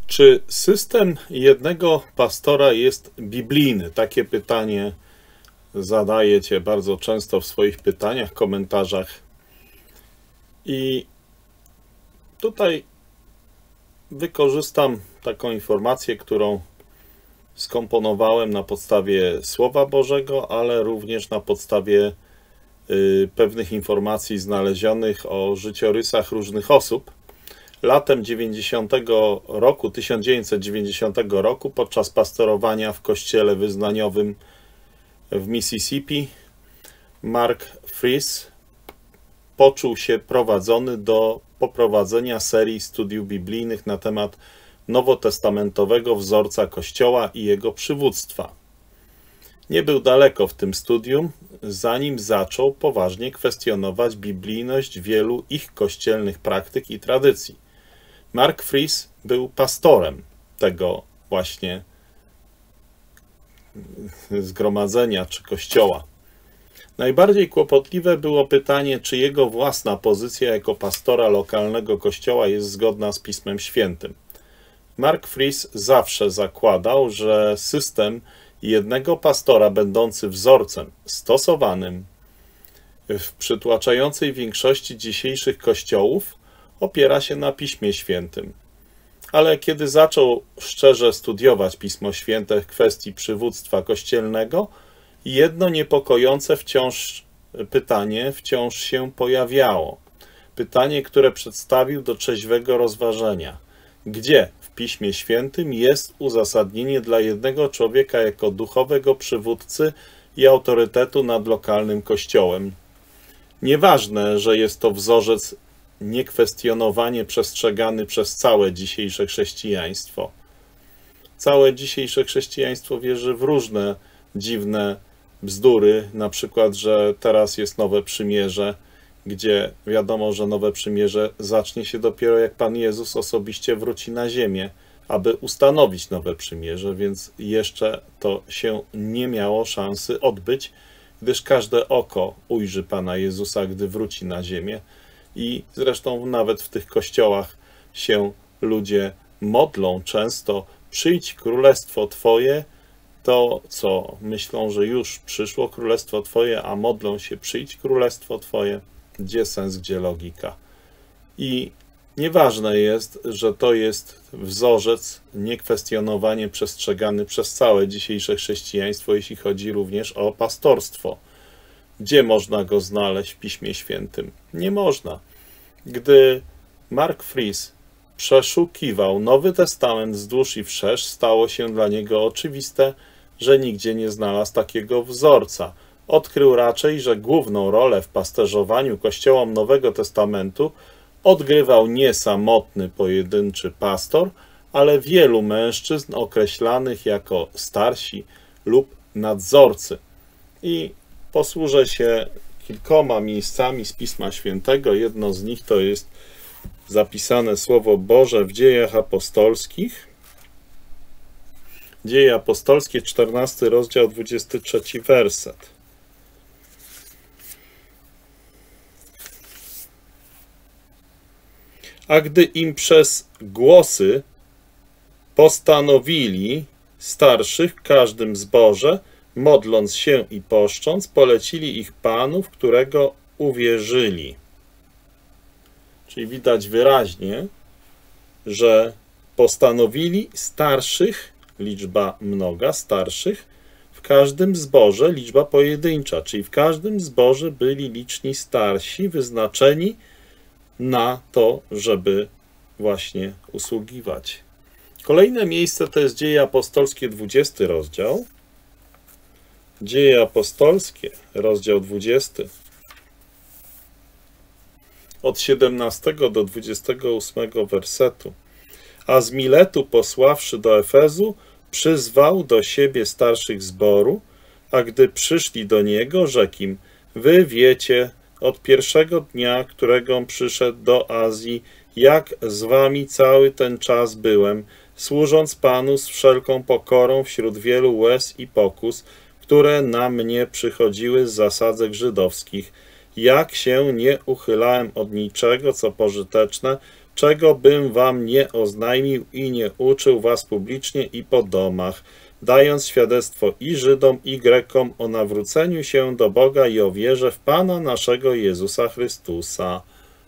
Czy system jednego pastora jest biblijny? Takie pytanie zadajecie bardzo często w swoich pytaniach, komentarzach. I tutaj wykorzystam taką informację, którą skomponowałem na podstawie Słowa Bożego, ale również na podstawie pewnych informacji znalezionych o życiorysach różnych osób. Latem 1990 roku, podczas pastorowania w kościele wyznaniowym w Mississippi, Mark Fries poczuł się prowadzony do poprowadzenia serii studiów biblijnych na temat nowotestamentowego wzorca Kościoła i jego przywództwa. Nie był daleko w tym studium, zanim zaczął poważnie kwestionować biblijność wielu ich kościelnych praktyk i tradycji. Mark Fries był pastorem tego właśnie zgromadzenia czy kościoła. Najbardziej kłopotliwe było pytanie, czy jego własna pozycja jako pastora lokalnego kościoła jest zgodna z Pismem Świętym. Mark Fries zawsze zakładał, że system jednego pastora będący wzorcem stosowanym w przytłaczającej większości dzisiejszych kościołów opiera się na Piśmie Świętym. Ale kiedy zaczął szczerze studiować Pismo Święte w kwestii przywództwa kościelnego, jedno niepokojące pytanie wciąż się pojawiało. Pytanie, które przedstawił do trzeźwego rozważenia. Gdzie w Piśmie Świętym jest uzasadnienie dla jednego człowieka jako duchowego przywódcy i autorytetu nad lokalnym kościołem? Nieważne, że jest to wzorzec niekwestionowanie przestrzegany przez całe dzisiejsze chrześcijaństwo. Całe dzisiejsze chrześcijaństwo wierzy w różne dziwne bzdury, na przykład, że teraz jest nowe przymierze, gdzie wiadomo, że nowe przymierze zacznie się dopiero jak Pan Jezus osobiście wróci na ziemię, aby ustanowić nowe przymierze, więc jeszcze to się nie miało szansy odbyć, gdyż każde oko ujrzy Pana Jezusa, gdy wróci na ziemię. I zresztą nawet w tych kościołach się ludzie modlą często: przyjdź królestwo Twoje, to co myślą, że już przyszło królestwo Twoje, a modlą się: przyjdź królestwo Twoje. Gdzie sens, gdzie logika? I nieważne jest, że to jest wzorzec niekwestionowanie przestrzegany przez całe dzisiejsze chrześcijaństwo, jeśli chodzi również o pastorstwo. Gdzie można go znaleźć w Piśmie Świętym? Nie można. Gdy Mark Fries przeszukiwał Nowy Testament wzdłuż i wszerz, stało się dla niego oczywiste, że nigdzie nie znalazł takiego wzorca. Odkrył raczej, że główną rolę w pasterzowaniu kościołom Nowego Testamentu odgrywał nie samotny, pojedynczy pastor, ale wielu mężczyzn określanych jako starsi lub nadzorcy. I posłużę się kilkoma miejscami z Pisma Świętego. Jedno z nich to jest zapisane Słowo Boże w Dziejach Apostolskich. Dzieje Apostolskie, 14 rozdział, 23 werset. A gdy im przez głosy postanowili starszych w każdym zborze, modląc się i poszcząc, polecili ich Panu, w którego uwierzyli. Czyli widać wyraźnie, że postanowili starszych, liczba mnoga, starszych, w każdym zborze, liczba pojedyncza, czyli w każdym zborze byli liczni starsi, wyznaczeni na to, żeby właśnie usługiwać. Kolejne miejsce to jest Dzieje Apostolskie, 20 rozdział. Dzieje Apostolskie, rozdział 20. Od 17 do 28 wersetu. A z Miletu posławszy do Efezu, przyzwał do siebie starszych zboru, a gdy przyszli do niego, rzekł im: wy wiecie od pierwszego dnia, którego przyszedł do Azji, jak z wami cały ten czas byłem, służąc Panu z wszelką pokorą wśród wielu łez i pokus, które na mnie przychodziły z zasadzek żydowskich, jak się nie uchylałem od niczego, co pożyteczne, czego bym wam nie oznajmił i nie uczył was publicznie i po domach, dając świadectwo i Żydom, i Grekom o nawróceniu się do Boga i o wierze w Pana naszego Jezusa Chrystusa.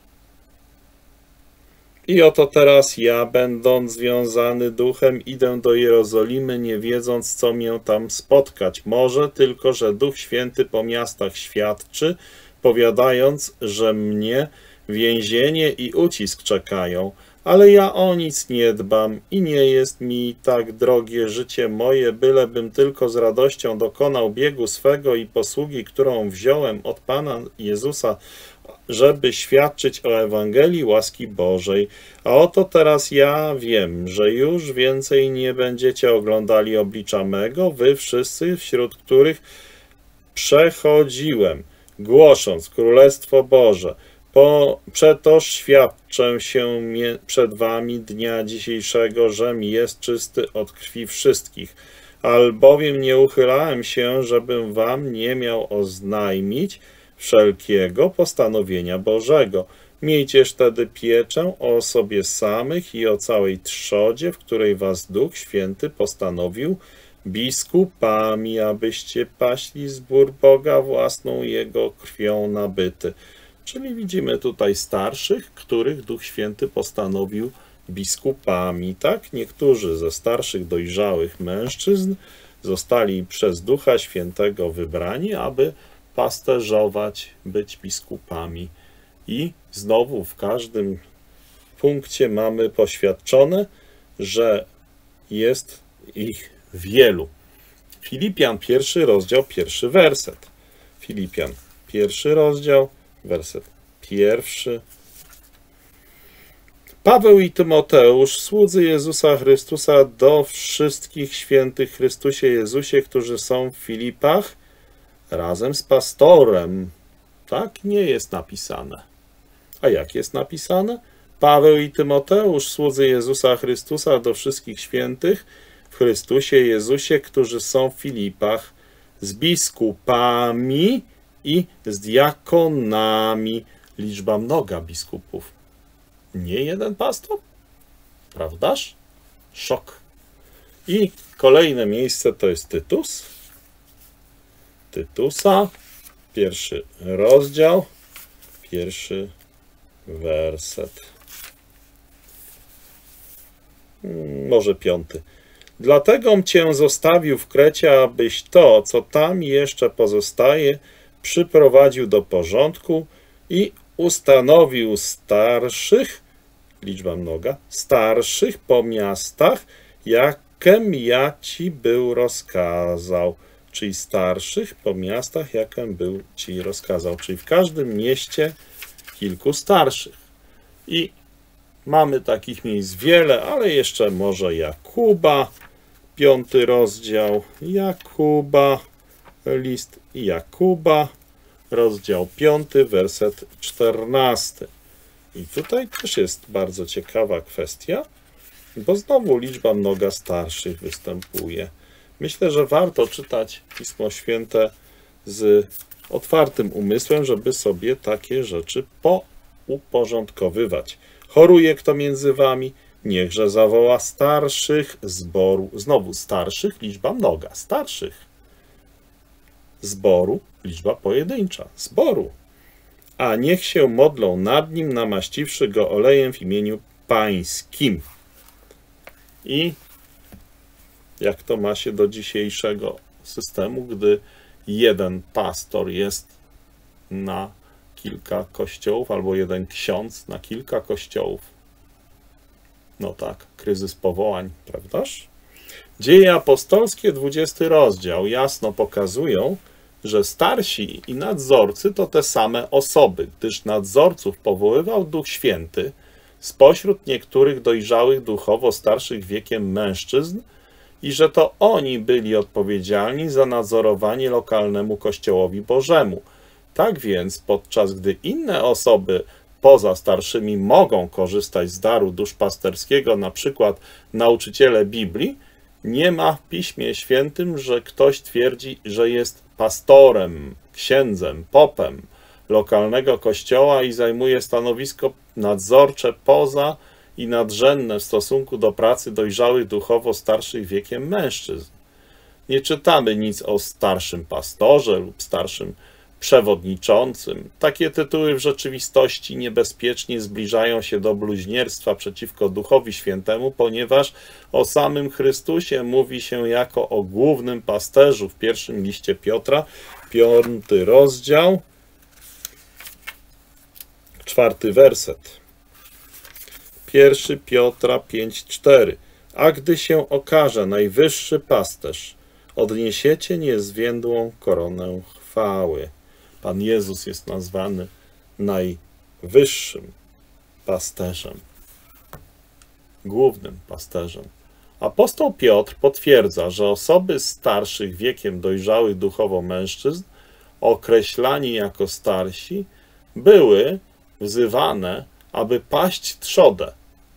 I oto teraz ja, będąc związany duchem, idę do Jerozolimy, nie wiedząc, co mię tam spotkać może, tylko że Duch Święty po miastach świadczy, powiadając, że mnie więzienie i ucisk czekają. Ale ja o nic nie dbam i nie jest mi tak drogie życie moje, bylebym tylko z radością dokonał biegu swego i posługi, którą wziąłem od Pana Jezusa, żeby świadczyć o Ewangelii łaski Bożej. A oto teraz ja wiem, że już więcej nie będziecie oglądali oblicza mego, wy wszyscy, wśród których przechodziłem, głosząc Królestwo Boże. Przetoż świadczę się przed wami dnia dzisiejszego, żem jest czysty od krwi wszystkich, albowiem nie uchylałem się, żebym wam nie miał oznajmić wszelkiego postanowienia Bożego. Miejcież wtedy pieczę o sobie samych i o całej trzodzie, w której was Duch Święty postanowił biskupami, abyście paśli zbór Boga własną Jego krwią nabyty. Czyli widzimy tutaj starszych, których Duch Święty postanowił biskupami. Tak, niektórzy ze starszych, dojrzałych mężczyzn zostali przez Ducha Świętego wybrani, aby pasterzować, być biskupami. I znowu w każdym punkcie mamy poświadczone, że jest ich wielu. Filipian, 1 rozdział, 1 werset. Filipian, 1 rozdział, werset 1. Paweł i Tymoteusz, słudzy Jezusa Chrystusa, do wszystkich świętych w Chrystusie Jezusie, którzy są w Filipach, razem z pastorem. Tak nie jest napisane. A jak jest napisane? Paweł i Tymoteusz, słudzy Jezusa Chrystusa, do wszystkich świętych w Chrystusie Jezusie, którzy są w Filipach, z biskupami i z diakonami. Liczba mnoga biskupów. Nie jeden pastor? Prawdaż? Szok. I kolejne miejsce to jest Tytus. Tytusa, 1 rozdział, 1 werset. Może 5. Dlatego cię zostawił w Krecie, abyś to, co tam jeszcze pozostaje, przyprowadził do porządku i ustanowił starszych, liczba mnoga, starszych po miastach, jakem ja ci był rozkazał. Czyli starszych po miastach, jakem był ci rozkazał. Czyli w każdym mieście kilku starszych. I mamy takich miejsc wiele, ale jeszcze może Jakuba, 5 rozdział Jakuba, list Jakuba, rozdział 5, werset 14. I tutaj też jest bardzo ciekawa kwestia, bo znowu liczba mnoga starszych występuje. Myślę, że warto czytać Pismo Święte z otwartym umysłem, żeby sobie takie rzeczy pouporządkowywać. Choruje kto między wami, niechże zawoła starszych zboru. Znowu starszych, liczba mnoga. Starszych zboru, liczba pojedyncza. Zboru. A niech się modlą nad nim, namaściwszy go olejem w imieniu pańskim. I jak to ma się do dzisiejszego systemu, gdy jeden pastor jest na kilka kościołów, albo jeden ksiądz na kilka kościołów? No tak, kryzys powołań, prawdaż? Dzieje apostolskie, 20 rozdział, jasno pokazują, że starsi i nadzorcy to te same osoby, gdyż nadzorców powoływał Duch Święty spośród niektórych dojrzałych duchowo starszych wiekiem mężczyzn i że to oni byli odpowiedzialni za nadzorowanie lokalnemu Kościołowi Bożemu. Tak więc, podczas gdy inne osoby poza starszymi mogą korzystać z daru duszpasterskiego, na przykład nauczyciele Biblii, nie ma w Piśmie Świętym, że ktoś twierdzi, że jest pastorem, księdzem, popem lokalnego kościoła i zajmuje stanowisko nadzorcze poza i nadrzędne w stosunku do pracy dojrzałych duchowo starszych wiekiem mężczyzn. Nie czytamy nic o starszym pastorze lub starszym przewodniczącym. Takie tytuły w rzeczywistości niebezpiecznie zbliżają się do bluźnierstwa przeciwko Duchowi Świętemu, ponieważ o samym Chrystusie mówi się jako o głównym pasterzu w pierwszym liście Piotra, 5 rozdział, 4 werset. 1 Piotra 5,4. A gdy się okaże najwyższy pasterz, odniesiecie niezwiędłą koronę chwały. Pan Jezus jest nazwany najwyższym pasterzem, głównym pasterzem. Apostoł Piotr potwierdza, że osoby starszych wiekiem dojrzałych duchowo mężczyzn, określani jako starsi, były wzywane, aby paść trzodę.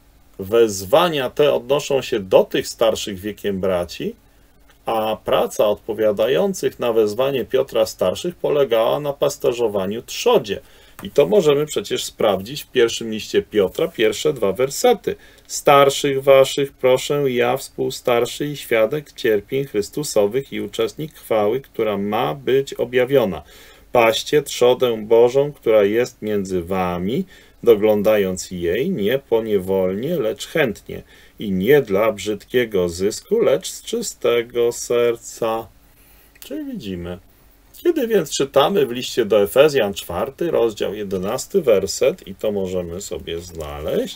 Wezwania te odnoszą się do tych starszych wiekiem braci, a praca odpowiadających na wezwanie Piotra starszych polegała na pasterzowaniu trzodzie. I to możemy przecież sprawdzić w pierwszym liście Piotra, pierwsze 2 wersety. Starszych waszych proszę ja, współstarszy i świadek cierpień Chrystusowych i uczestnik chwały, która ma być objawiona. Paście trzodę Bożą, która jest między wami, doglądając jej nie poniewolnie, lecz chętnie i nie dla brzydkiego zysku, lecz z czystego serca. Czyli widzimy. Kiedy więc czytamy w liście do Efezjan 4, rozdział 11, werset, i to możemy sobie znaleźć,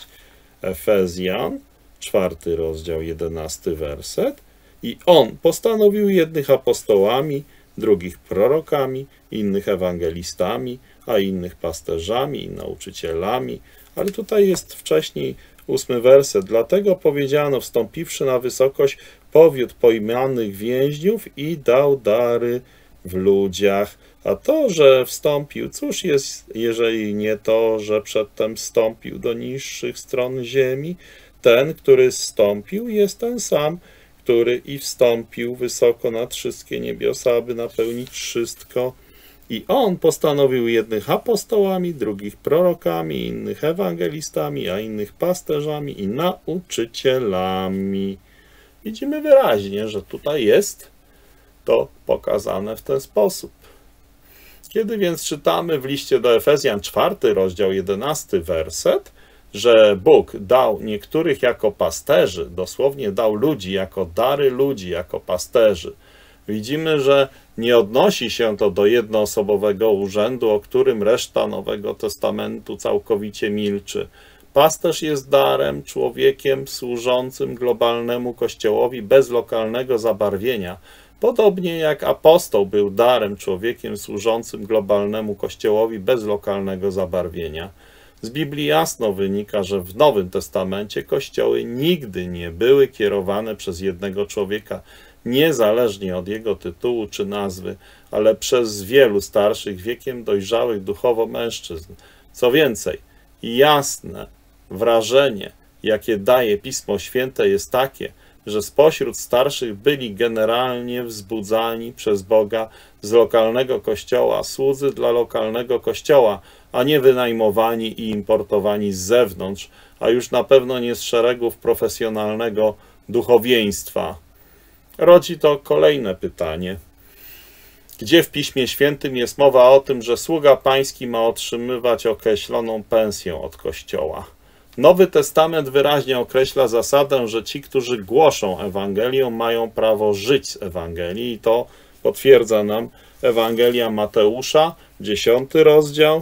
Efezjan 4, rozdział 11, werset, i on postanowił jednych apostołami, drugich prorokami, innych ewangelistami, a innych pasterzami i nauczycielami. Ale tutaj jest wcześniej 8 werset. Dlatego powiedziano, wstąpiwszy na wysokość, powiódł pojmanych więźniów i dał dary w ludziach. A to, że wstąpił, cóż jest, jeżeli nie to, że przedtem wstąpił do niższych stron ziemi? Ten, który zstąpił, jest ten sam, który i wstąpił wysoko nad wszystkie niebiosa, aby napełnić wszystko. I on postanowił jednych apostołami, drugich prorokami, innych ewangelistami, a innych pasterzami i nauczycielami. Widzimy wyraźnie, że tutaj jest to pokazane w ten sposób. Kiedy więc czytamy w liście do Efezjan 4, rozdział 11, werset, że Bóg dał niektórych jako pasterzy, dosłownie dał ludzi jako dary ludzi, jako pasterzy, widzimy, że nie odnosi się to do jednoosobowego urzędu, o którym reszta Nowego Testamentu całkowicie milczy. Pasterz jest darem, człowiekiem służącym globalnemu Kościołowi bez lokalnego zabarwienia, podobnie jak apostoł był darem, człowiekiem służącym globalnemu Kościołowi bez lokalnego zabarwienia. Z Biblii jasno wynika, że w Nowym Testamencie kościoły nigdy nie były kierowane przez jednego człowieka, niezależnie od jego tytułu czy nazwy, ale przez wielu starszych wiekiem dojrzałych duchowo mężczyzn. Co więcej, jasne wrażenie, jakie daje Pismo Święte, jest takie, że spośród starszych byli generalnie wzbudzani przez Boga z lokalnego kościoła słudzy dla lokalnego kościoła, a nie wynajmowani i importowani z zewnątrz, a już na pewno nie z szeregów profesjonalnego duchowieństwa. Rodzi to kolejne pytanie. Gdzie w Piśmie Świętym jest mowa o tym, że sługa pański ma otrzymywać określoną pensję od Kościoła? Nowy Testament wyraźnie określa zasadę, że ci, którzy głoszą Ewangelię, mają prawo żyć z Ewangelii i to potwierdza nam Ewangelia Mateusza, 10 rozdział.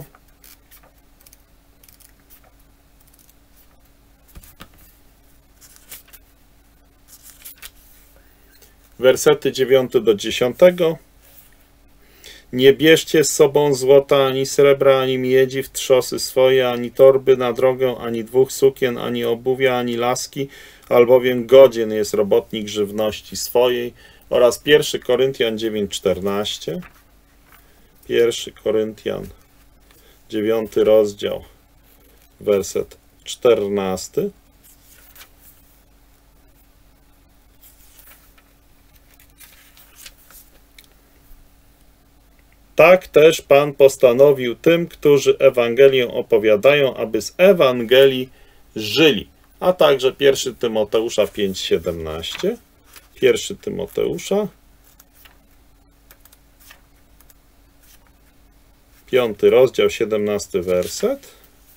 Wersety 9 do 10. Nie bierzcie z sobą złota, ani srebra, ani miedzi w trzosy swoje, ani torby na drogę, ani 2 sukien, ani obuwia, ani laski, albowiem godzien jest robotnik żywności swojej. Oraz 1 Koryntian 9:14. 1 Koryntian 9 rozdział, werset 14. Tak też Pan postanowił tym, którzy Ewangelię opowiadają, aby z Ewangelii żyli. A także 1 Tymoteusza 5:17. 1 Tymoteusza, 5 rozdział, 17 werset.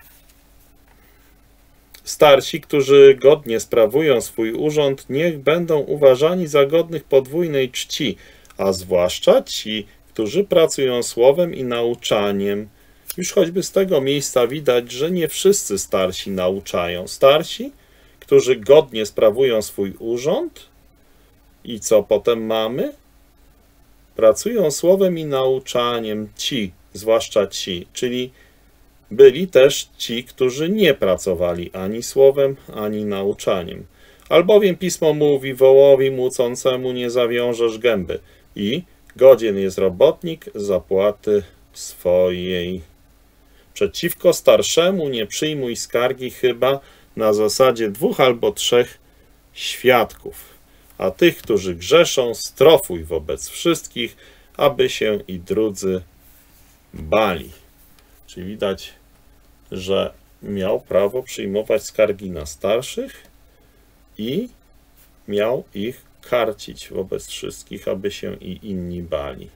Starsi, którzy godnie sprawują swój urząd, niech będą uważani za godnych podwójnej czci, a zwłaszcza ci, którzy pracują słowem i nauczaniem. Już choćby z tego miejsca widać, że nie wszyscy starsi nauczają. Starsi, którzy godnie sprawują swój urząd i co potem mamy? Pracują słowem i nauczaniem. Ci, zwłaszcza ci, czyli byli też ci, którzy nie pracowali ani słowem, ani nauczaniem. Albowiem Pismo mówi: wołowi młócącemu nie zawiążesz gęby i godzien jest robotnik zapłaty swojej. Przeciwko starszemu nie przyjmuj skargi chyba na zasadzie 2 albo 3 świadków, a tych, którzy grzeszą, strofuj wobec wszystkich, aby się i drudzy bali. Czyli widać, że miał prawo przyjmować skargi na starszych i miał ich karcić wobec wszystkich, aby się i inni bali.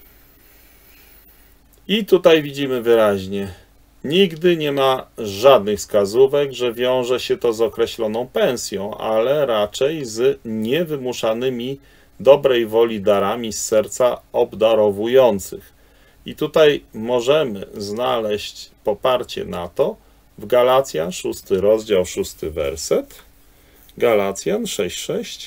I tutaj widzimy wyraźnie, nigdy nie ma żadnych wskazówek, że wiąże się to z określoną pensją, ale raczej z niewymuszanymi dobrej woli darami z serca obdarowujących. I tutaj możemy znaleźć poparcie na to w Galacjan 6 rozdział 6 werset. Galacjan 6:6.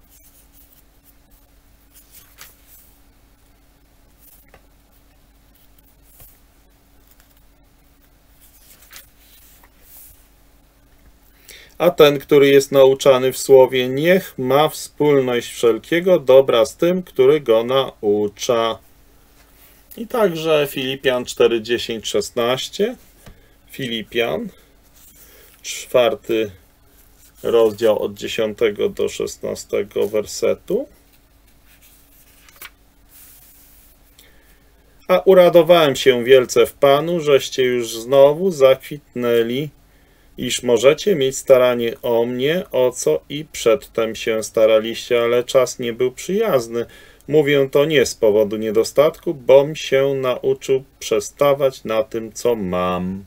A ten, który jest nauczany w słowie, niech ma wspólność wszelkiego dobra z tym, który go naucza. I także Filipian 4:10-16. Filipian, 4 rozdział od 10 do 16 wersetu. A uradowałem się wielce w Panu, żeście już znowu zakwitnęli, iż możecie mieć staranie o mnie, o co i przedtem się staraliście, ale czas nie był przyjazny. Mówię to nie z powodu niedostatku, bom się nauczył przestawać na tym, co mam.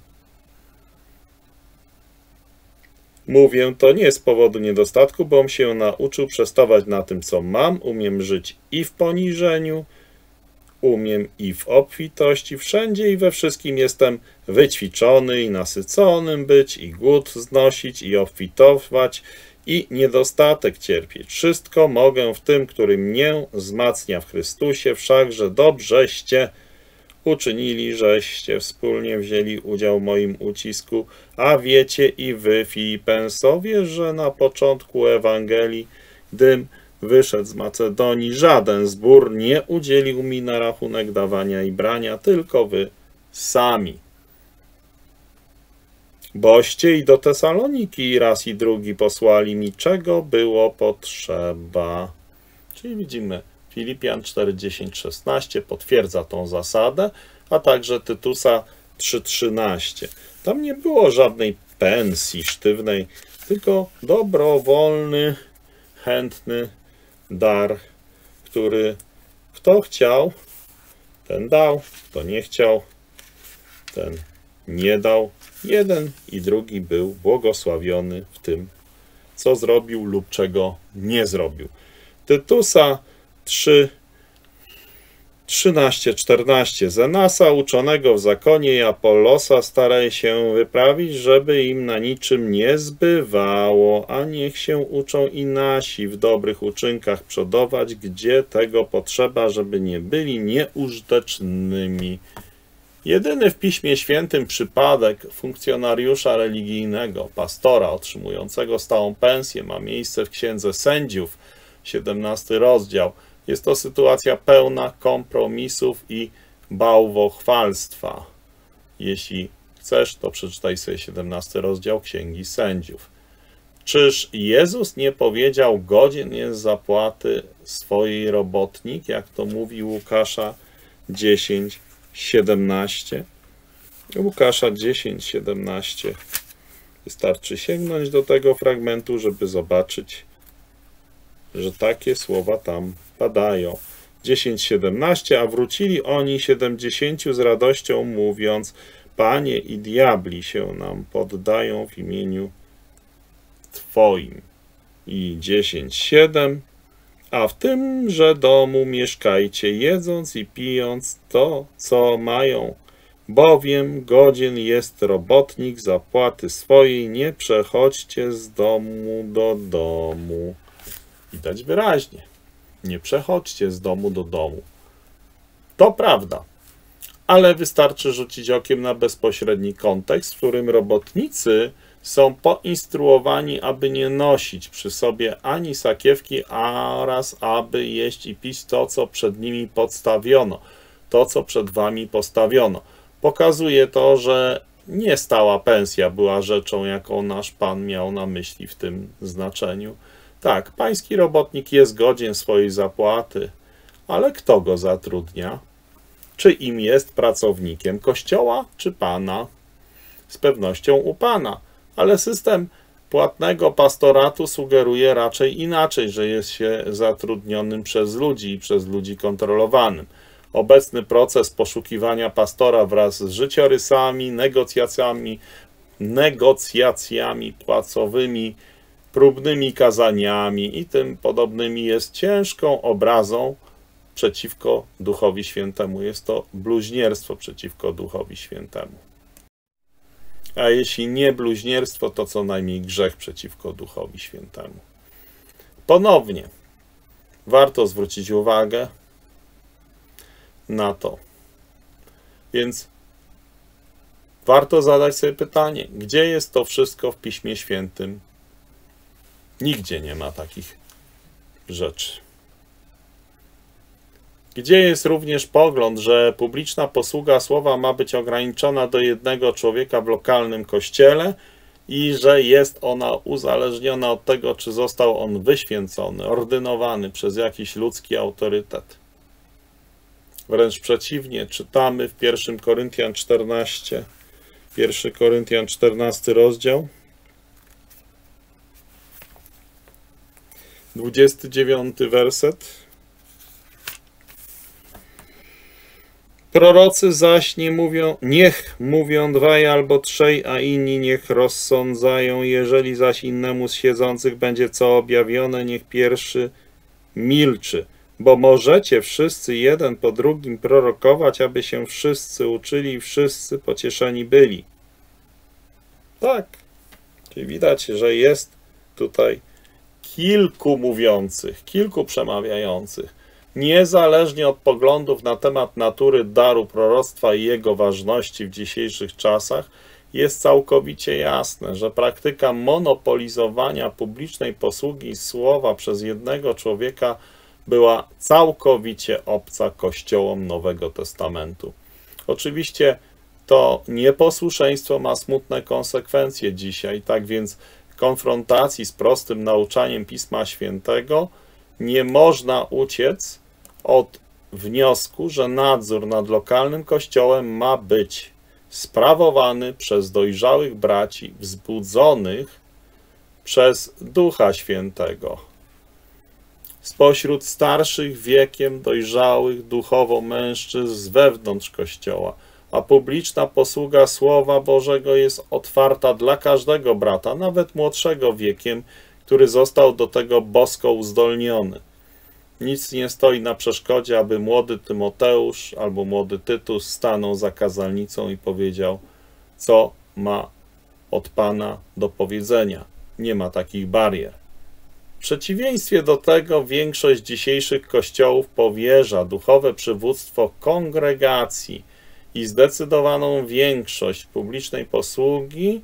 Mówię to nie z powodu niedostatku, bom się nauczył przestawać na tym, co mam. Umiem żyć i w poniżeniu, umiem i w obfitości, wszędzie i we wszystkim jestem wyćwiczony i nasyconym być, i głód znosić, i obfitować, i niedostatek cierpieć. Wszystko mogę w tym, który mnie wzmacnia w Chrystusie, wszakże dobrzeście uczynili, żeście wspólnie wzięli udział w moim ucisku, a wiecie i wy, Filipensowie, że na początku Ewangelii, gdym wyszedł z Macedonii, żaden zbór nie udzielił mi na rachunek dawania i brania, tylko wy sami. Boście i do Tesaloniki raz i drugi posłali mi, czego było potrzeba. Czyli widzimy, Filipian 4:10-16 potwierdza tą zasadę, a także Tytusa 3:13. Tam nie było żadnej pensji sztywnej, tylko dobrowolny, chętny dar, który kto chciał, ten dał, kto nie chciał, ten nie dał. Jeden i drugi był błogosławiony w tym, co zrobił lub czego nie zrobił. Tytusa 3:13-14. Zenasa, uczonego w zakonie, i Apollosa staraj się wyprawić, żeby im na niczym nie zbywało, a niech się uczą i nasi w dobrych uczynkach przodować, gdzie tego potrzeba, żeby nie byli nieużytecznymi. Jedyny w Piśmie Świętym przypadek funkcjonariusza religijnego, pastora otrzymującego stałą pensję ma miejsce w Księdze Sędziów, 17 rozdział. Jest to sytuacja pełna kompromisów i bałwochwalstwa. Jeśli chcesz, to przeczytaj sobie 17 rozdział Księgi Sędziów. Czyż Jezus nie powiedział, godzien jest zapłaty swojej robotnik, jak to mówi Łukasza 10, 17. Łukasza 10, 17. Wystarczy sięgnąć do tego fragmentu, żeby zobaczyć, że takie słowa tam padają. 10, 17. A wrócili oni 70 z radością, mówiąc: Panie, i diabli się nam poddają w imieniu Twoim. I 10, 7. A w tymże domu mieszkajcie, jedząc i pijąc to, co mają, bowiem godzien jest robotnik zapłaty swojej, nie przechodźcie z domu do domu. Widać wyraźnie, nie przechodźcie z domu do domu. To prawda, ale wystarczy rzucić okiem na bezpośredni kontekst, w którym robotnicy są poinstruowani, aby nie nosić przy sobie ani sakiewki, oraz aby jeść i pić to, co przed nimi podstawiono, to, co przed wami postawiono. Pokazuje to, że nie stała pensja była rzeczą, jaką nasz Pan miał na myśli w tym znaczeniu. Tak, pański robotnik jest godzien swojej zapłaty, ale kto go zatrudnia? Czy im jest pracownikiem Kościoła, czy Pana? Z pewnością u Pana, ale system płatnego pastoratu sugeruje raczej inaczej, że jest się zatrudnionym przez ludzi i przez ludzi kontrolowanym. Obecny proces poszukiwania pastora wraz z życiorysami, negocjacjami płacowymi, próbnymi kazaniami i tym podobnymi jest ciężką obrazą przeciwko Duchowi Świętemu. Jest to bluźnierstwo przeciwko Duchowi Świętemu. A jeśli nie bluźnierstwo, to co najmniej grzech przeciwko Duchowi Świętemu. Ponownie warto zwrócić uwagę na to. Więc warto zadać sobie pytanie, gdzie jest to wszystko w Piśmie Świętym? Nigdzie nie ma takich rzeczy. Gdzie jest również pogląd, że publiczna posługa słowa ma być ograniczona do jednego człowieka w lokalnym kościele i że jest ona uzależniona od tego, czy został on wyświęcony, ordynowany przez jakiś ludzki autorytet. Wręcz przeciwnie, czytamy w 1 Koryntian 14, 1 Koryntian 14 rozdział, 29 werset. Prorocy zaś niech mówią dwaj albo trzej, a inni niech rozsądzają. Jeżeli zaś innemu z siedzących będzie co objawione, niech pierwszy milczy. Bo możecie wszyscy jeden po drugim prorokować, aby się wszyscy uczyli i wszyscy pocieszeni byli. Tak, czyli widać, że jest tutaj kilku mówiących, kilku przemawiających. Niezależnie od poglądów na temat natury daru proroctwa i jego ważności w dzisiejszych czasach, jest całkowicie jasne, że praktyka monopolizowania publicznej posługi słowa przez jednego człowieka była całkowicie obca kościołom Nowego Testamentu. Oczywiście to nieposłuszeństwo ma smutne konsekwencje dzisiaj, tak więc w konfrontacji z prostym nauczaniem Pisma Świętego nie można uciec od wniosku, że nadzór nad lokalnym kościołem ma być sprawowany przez dojrzałych braci wzbudzonych przez Ducha Świętego. Spośród starszych wiekiem dojrzałych duchowo mężczyzn z wewnątrz Kościoła, a publiczna posługa Słowa Bożego jest otwarta dla każdego brata, nawet młodszego wiekiem, który został do tego bosko uzdolniony. Nic nie stoi na przeszkodzie, aby młody Tymoteusz albo młody Tytus stanął za kazalnicą i powiedział, co ma od Pana do powiedzenia. Nie ma takich barier. W przeciwieństwie do tego większość dzisiejszych kościołów powierza duchowe przywództwo kongregacji i zdecydowaną większość publicznej posługi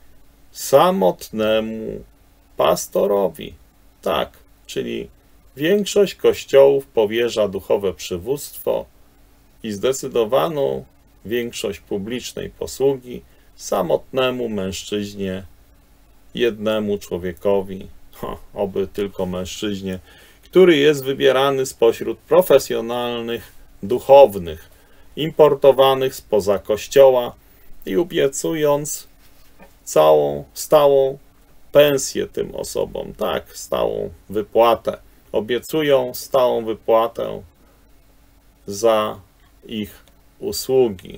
samotnemu pastorowi. Tak, czyli większość kościołów powierza duchowe przywództwo i zdecydowaną większość publicznej posługi samotnemu mężczyźnie, jednemu człowiekowi, oby tylko mężczyźnie, który jest wybierany spośród profesjonalnych duchownych, importowanych spoza Kościoła i obiecując stałą pensję tym osobom, tak, stałą wypłatę. Obiecują stałą wypłatę za ich usługi.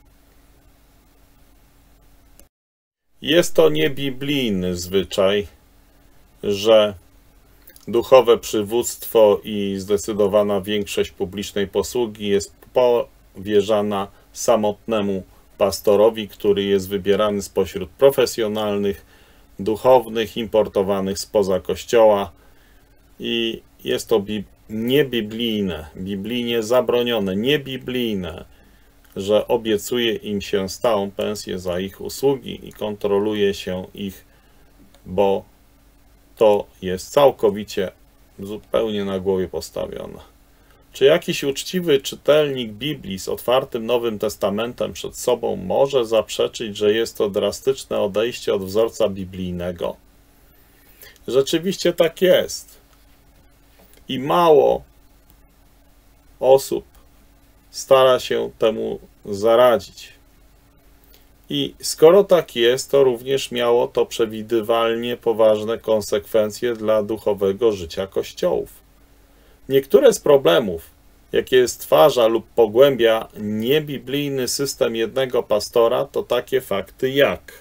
Jest to niebiblijny zwyczaj, że duchowe przywództwo i zdecydowana większość publicznej posługi jest powierzana samotnemu pastorowi, który jest wybierany spośród profesjonalnych duchownych importowanych spoza Kościoła i jest to niebiblijne, biblijnie zabronione, niebiblijne, że obiecuje im się stałą pensję za ich usługi i kontroluje się ich, bo to jest całkowicie, zupełnie na głowie postawione. Czy jakiś uczciwy czytelnik Biblii z otwartym Nowym Testamentem przed sobą może zaprzeczyć, że jest to drastyczne odejście od wzorca biblijnego? Rzeczywiście tak jest. I mało osób stara się temu zaradzić. I skoro tak jest, to również miało to przewidywalnie poważne konsekwencje dla duchowego życia kościołów. Niektóre z problemów, jakie stwarza lub pogłębia niebiblijny system jednego pastora, to takie fakty jak: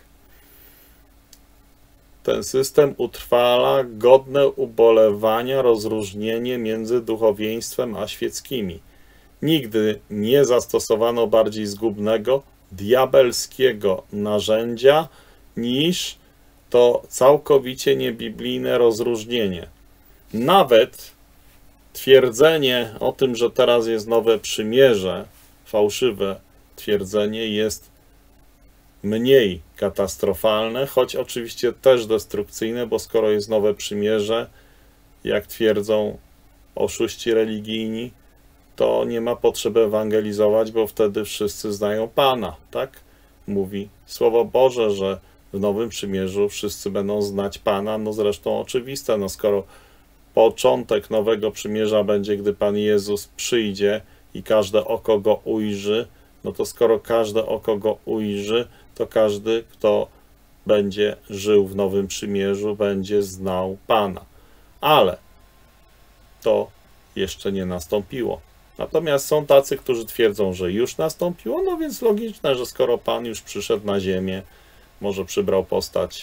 ten system utrwala godne ubolewania rozróżnienie między duchowieństwem a świeckimi. Nigdy nie zastosowano bardziej zgubnego, diabelskiego narzędzia niż to całkowicie niebiblijne rozróżnienie. Nawet twierdzenie o tym, że teraz jest nowe przymierze, fałszywe twierdzenie, jest mniej katastrofalne, choć oczywiście też destrukcyjne, bo skoro jest nowe przymierze, jak twierdzą oszuści religijni, to nie ma potrzeby ewangelizować, bo wtedy wszyscy znają Pana, tak? Mówi Słowo Boże, że w Nowym Przymierzu wszyscy będą znać Pana, no zresztą oczywiste, no skoro początek Nowego Przymierza będzie, gdy Pan Jezus przyjdzie i każde oko Go ujrzy, no to skoro każde oko Go ujrzy, to każdy, kto będzie żył w Nowym Przymierzu, będzie znał Pana. Ale to jeszcze nie nastąpiło. Natomiast są tacy, którzy twierdzą, że już nastąpiło, no więc logiczne, że skoro Pan już przyszedł na ziemię, może przybrał postać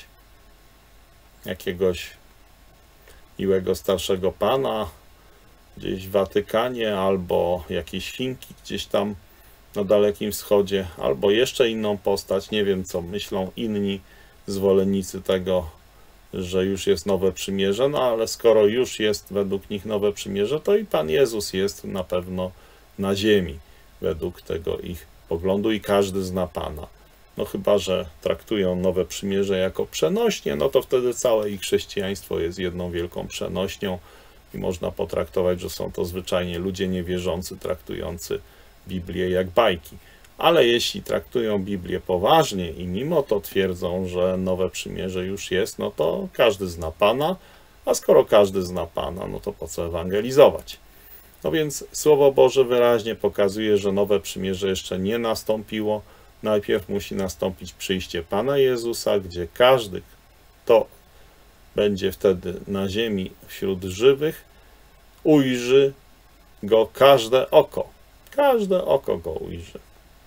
jakiegoś miłego starszego pana gdzieś w Watykanie, albo jakieś Chinki gdzieś tam na Dalekim Wschodzie, albo jeszcze inną postać, nie wiem co myślą inni zwolennicy tego, że już jest nowe przymierze, no ale skoro już jest według nich nowe przymierze, to i Pan Jezus jest na pewno na ziemi, według tego ich poglądu i każdy zna Pana. No chyba że traktują nowe przymierze jako przenośnie, no to wtedy całe ich chrześcijaństwo jest jedną wielką przenośnią i można potraktować, że są to zwyczajnie ludzie niewierzący, traktujący Biblię jak bajki. Ale jeśli traktują Biblię poważnie i mimo to twierdzą, że nowe przymierze już jest, no to każdy zna Pana, a skoro każdy zna Pana, no to po co ewangelizować? No więc Słowo Boże wyraźnie pokazuje, że nowe przymierze jeszcze nie nastąpiło. Najpierw musi nastąpić przyjście Pana Jezusa, gdzie każdy, kto będzie wtedy na ziemi wśród żywych, ujrzy Go każde oko. Każde oko Go ujrzy.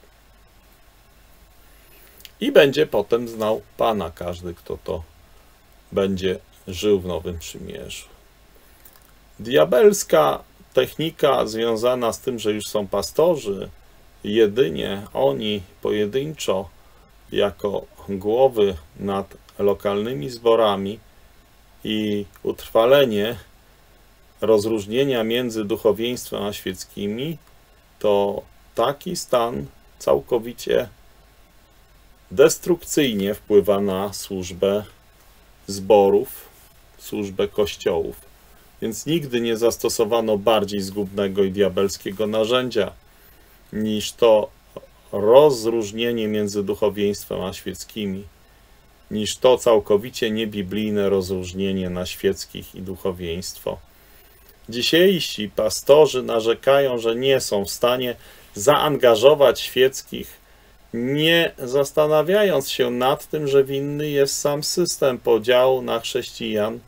I będzie potem znał Pana każdy, kto to będzie żył w Nowym Przymierzu. Diabelska technika związana z tym, że już są pastorzy, jedynie oni pojedynczo jako głowy nad lokalnymi zborami i utrwalenie rozróżnienia między duchowieństwem a świeckimi, to taki stan całkowicie destrukcyjnie wpływa na służbę zborów, służbę kościołów. Więc nigdy nie zastosowano bardziej zgubnego i diabelskiego narzędzia niż to rozróżnienie między duchowieństwem a świeckimi, niż to całkowicie niebiblijne rozróżnienie na świeckich i duchowieństwo. Dzisiejsi pastorzy narzekają, że nie są w stanie zaangażować świeckich, nie zastanawiając się nad tym, że winny jest sam system podziału na chrześcijan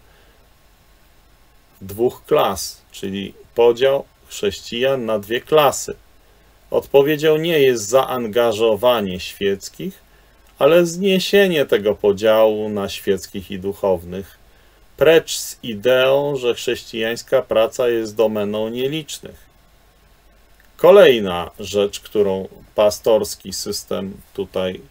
dwóch klas, czyli podział chrześcijan na dwie klasy. Odpowiedzią nie jest zaangażowanie świeckich, ale zniesienie tego podziału na świeckich i duchownych, precz z ideą, że chrześcijańska praca jest domeną nielicznych. Kolejna rzecz, którą pastorski system tutaj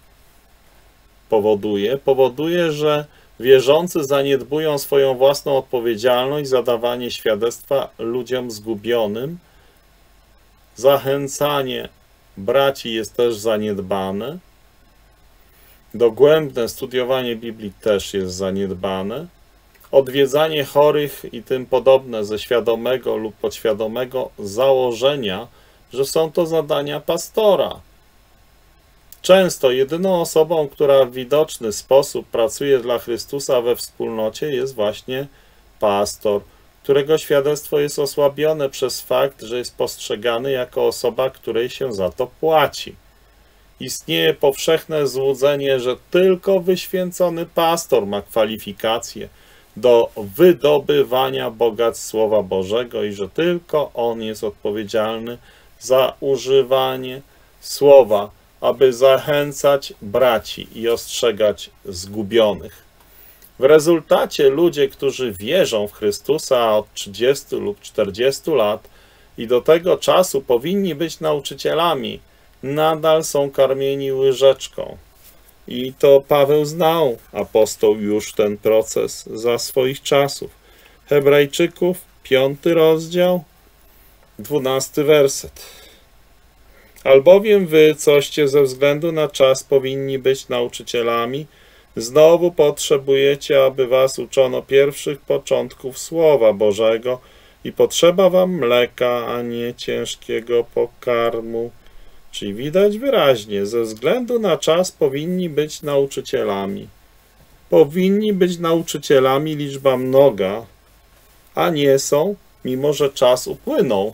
powoduje, że wierzący zaniedbują swoją własną odpowiedzialność za dawanie świadectwa ludziom zgubionym. Zachęcanie braci jest też zaniedbane. Dogłębne studiowanie Biblii też jest zaniedbane. Odwiedzanie chorych i tym podobne ze świadomego lub podświadomego założenia, że są to zadania pastora. Często jedyną osobą, która w widoczny sposób pracuje dla Chrystusa we wspólnocie, jest właśnie pastor, którego świadectwo jest osłabione przez fakt, że jest postrzegany jako osoba, której się za to płaci. Istnieje powszechne złudzenie, że tylko wyświęcony pastor ma kwalifikacje do wydobywania bogactw Słowa Bożego i że tylko on jest odpowiedzialny za używanie Słowa, aby zachęcać braci i ostrzegać zgubionych. W rezultacie ludzie, którzy wierzą w Chrystusa od 30 lub 40 lat i do tego czasu powinni być nauczycielami, nadal są karmieni łyżeczką. I to Paweł znał, apostoł, już ten proces za swoich czasów. Hebrajczyków, 5 rozdział, 12 werset. Albowiem wy, coście ze względu na czas powinni być nauczycielami, znowu potrzebujecie, aby was uczono pierwszych początków Słowa Bożego i potrzeba wam mleka, a nie ciężkiego pokarmu. Czyli widać wyraźnie, ze względu na czas powinni być nauczycielami. Powinni być nauczycielami liczba mnoga, a nie są, mimo że czas upłynął.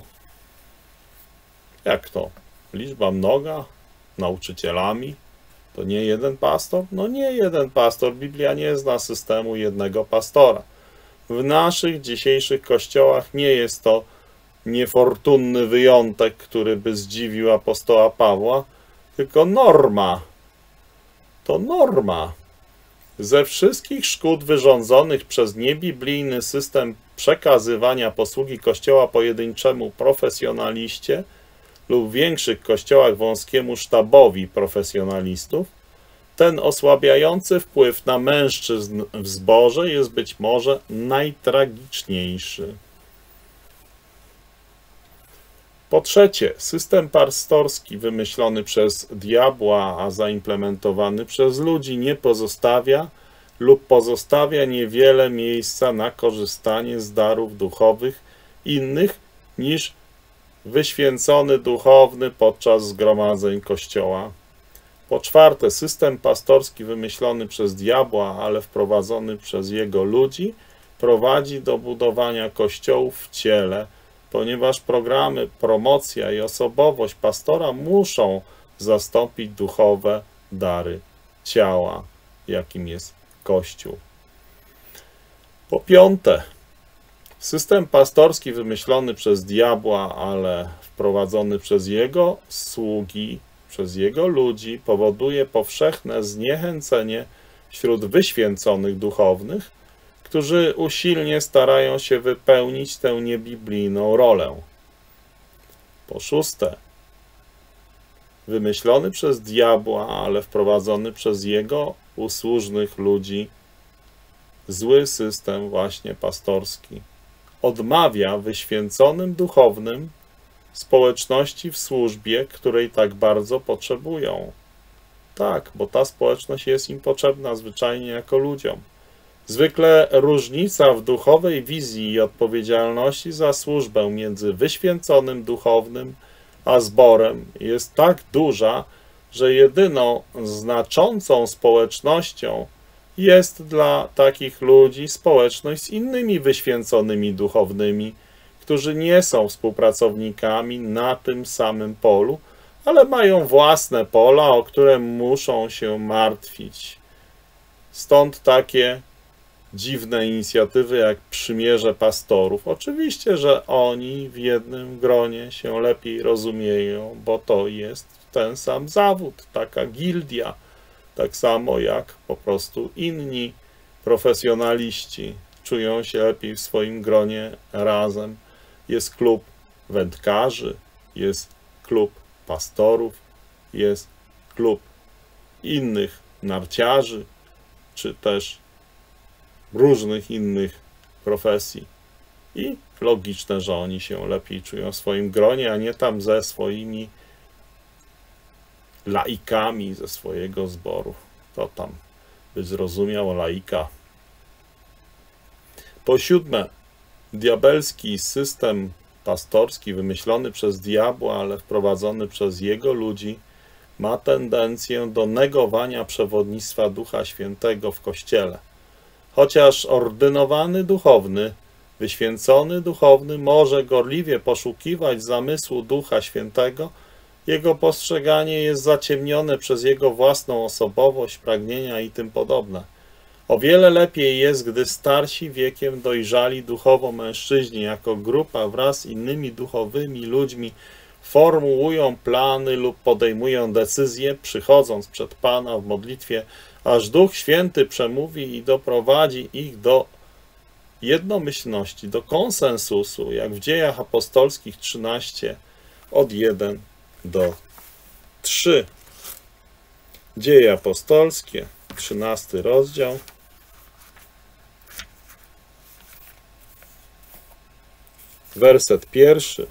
Jak to? Liczba mnoga? Nauczycielami? To nie jeden pastor? No nie jeden pastor. Biblia nie zna systemu jednego pastora. W naszych dzisiejszych kościołach nie jest to niefortunny wyjątek, który by zdziwił apostoła Pawła, tylko norma. To norma. Ze wszystkich szkód wyrządzonych przez niebiblijny system przekazywania posługi Kościoła pojedynczemu profesjonaliście lub w większych kościołach wąskiemu sztabowi profesjonalistów, ten osłabiający wpływ na mężczyzn w zborze jest być może najtragiczniejszy. Po trzecie, system pastorski wymyślony przez diabła, a zaimplementowany przez ludzi nie pozostawia lub pozostawia niewiele miejsca na korzystanie z darów duchowych innych niż wyświęcony duchowny podczas zgromadzeń Kościoła. Po czwarte, system pastorski wymyślony przez diabła, ale wprowadzony przez jego ludzi, prowadzi do budowania kościołów w ciele, ponieważ programy, promocja i osobowość pastora muszą zastąpić duchowe dary ciała, jakim jest Kościół. Po piąte, system pastorski wymyślony przez diabła, ale wprowadzony przez jego sługi, przez jego ludzi, powoduje powszechne zniechęcenie wśród wyświęconych duchownych, którzy usilnie starają się wypełnić tę niebiblijną rolę. Po szóste, wymyślony przez diabła, ale wprowadzony przez jego usłużnych ludzi, zły system właśnie pastorski odmawia wyświęconym duchownym społeczności w służbie, której tak bardzo potrzebują. Tak, bo ta społeczność jest im potrzebna zwyczajnie jako ludziom. Zwykle różnica w duchowej wizji i odpowiedzialności za służbę między wyświęconym duchownym a zborem jest tak duża, że jedyną znaczącą społecznością jest dla takich ludzi społeczność z innymi wyświęconymi duchownymi, którzy nie są współpracownikami na tym samym polu, ale mają własne pola, o które muszą się martwić. Stąd takie dziwne inicjatywy jak Przymierze Pastorów. Oczywiście, że oni w jednym gronie się lepiej rozumieją, bo to jest ten sam zawód, taka gildia, tak samo jak po prostu inni profesjonaliści czują się lepiej w swoim gronie razem. Jest klub wędkarzy, jest klub pastorów, jest klub innych narciarzy, czy też różnych innych profesji. I logiczne, że oni się lepiej czują w swoim gronie, a nie tam ze swoimi laikami ze swojego zboru. To tam by zrozumiał laika. Po siódme, diabelski system pastorski wymyślony przez diabła, ale wprowadzony przez jego ludzi, ma tendencję do negowania przewodnictwa Ducha Świętego w Kościele. Chociaż ordynowany duchowny, wyświęcony duchowny może gorliwie poszukiwać zamysłu Ducha Świętego, jego postrzeganie jest zaciemnione przez jego własną osobowość, pragnienia i tym podobne. O wiele lepiej jest, gdy starsi wiekiem dojrzali duchowo mężczyźni jako grupa wraz z innymi duchowymi ludźmi formułują plany lub podejmują decyzje, przychodząc przed Pana w modlitwie, aż Duch Święty przemówi i doprowadzi ich do jednomyślności, do konsensusu, jak w Dziejach Apostolskich 13, od 1 do 3. Dzieje Apostolskie, 13 rozdział. Werset 1.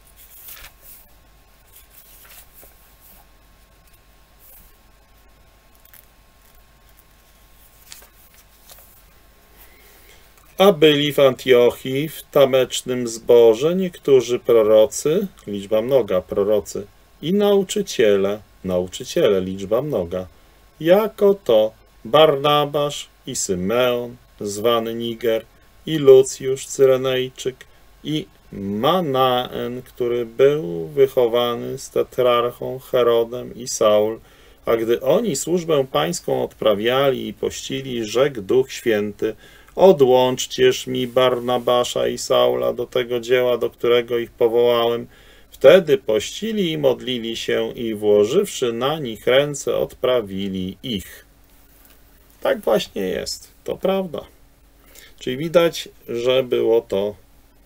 A byli w Antiochii w tamecznym zborze niektórzy prorocy, liczba mnoga prorocy, i nauczyciele, liczba mnoga, jako to Barnabasz i Symeon, zwany Niger, i Lucjusz Cyrenejczyk, i Manaen, który był wychowany z tetrarchą Herodem, i Saul. A gdy oni służbę pańską odprawiali i pościli, rzekł Duch Święty: odłączcież mi Barnabasza i Saula do tego dzieła, do którego ich powołałem. Wtedy pościli i modlili się i włożywszy na nich ręce, odprawili ich. Tak właśnie jest, to prawda. Czyli widać, że było to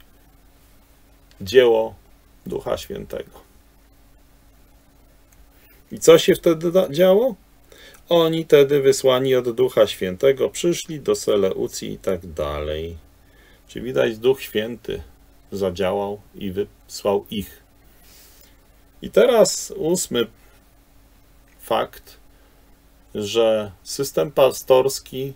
dzieło Ducha Świętego. I co się wtedy działo? Oni tedy wysłani od Ducha Świętego przyszli do Seleucji i tak dalej. Czyli widać, Duch Święty zadziałał i wysłał ich. I teraz 8. fakt, że system pastorski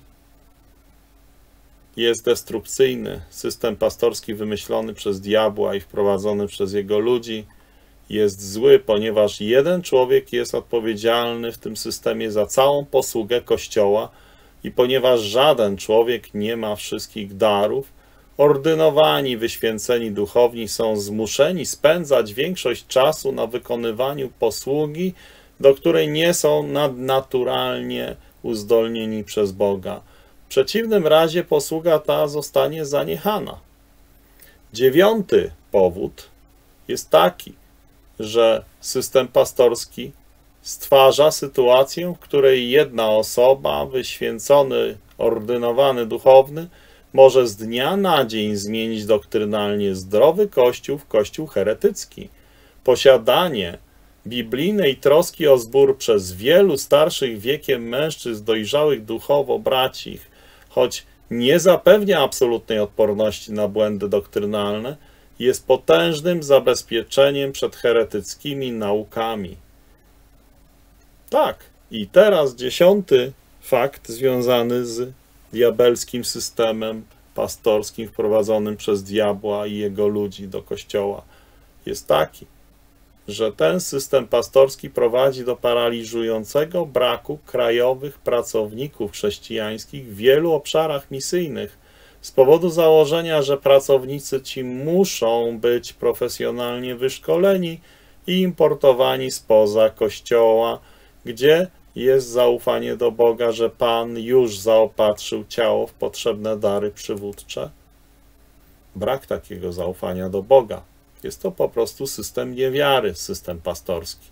jest destrukcyjny. System pastorski wymyślony przez diabła i wprowadzony przez jego ludzi jest zły, ponieważ jeden człowiek jest odpowiedzialny w tym systemie za całą posługę Kościoła i ponieważ żaden człowiek nie ma wszystkich darów, ordynowani, wyświęceni duchowni są zmuszeni spędzać większość czasu na wykonywaniu posługi, do której nie są nadnaturalnie uzdolnieni przez Boga. W przeciwnym razie posługa ta zostanie zaniechana. 9. powód jest taki, że system pastorski stwarza sytuację, w której jedna osoba, wyświęcony, ordynowany duchowny, może z dnia na dzień zmienić doktrynalnie zdrowy Kościół w Kościół heretycki. Posiadanie biblijnej troski o zbór przez wielu starszych wiekiem mężczyzn dojrzałych duchowo bracich, choć nie zapewnia absolutnej odporności na błędy doktrynalne, jest potężnym zabezpieczeniem przed heretyckimi naukami. Tak, i teraz 10. fakt związany z diabelskim systemem pastorskim wprowadzonym przez diabła i jego ludzi do Kościoła jest taki, że ten system pastorski prowadzi do paraliżującego braku krajowych pracowników chrześcijańskich w wielu obszarach misyjnych z powodu założenia, że pracownicy ci muszą być profesjonalnie wyszkoleni i importowani spoza Kościoła, gdzie jest zaufanie do Boga, że Pan już zaopatrzył ciało w potrzebne dary przywódcze? Brak takiego zaufania do Boga. Jest to po prostu system niewiary, system pastorski.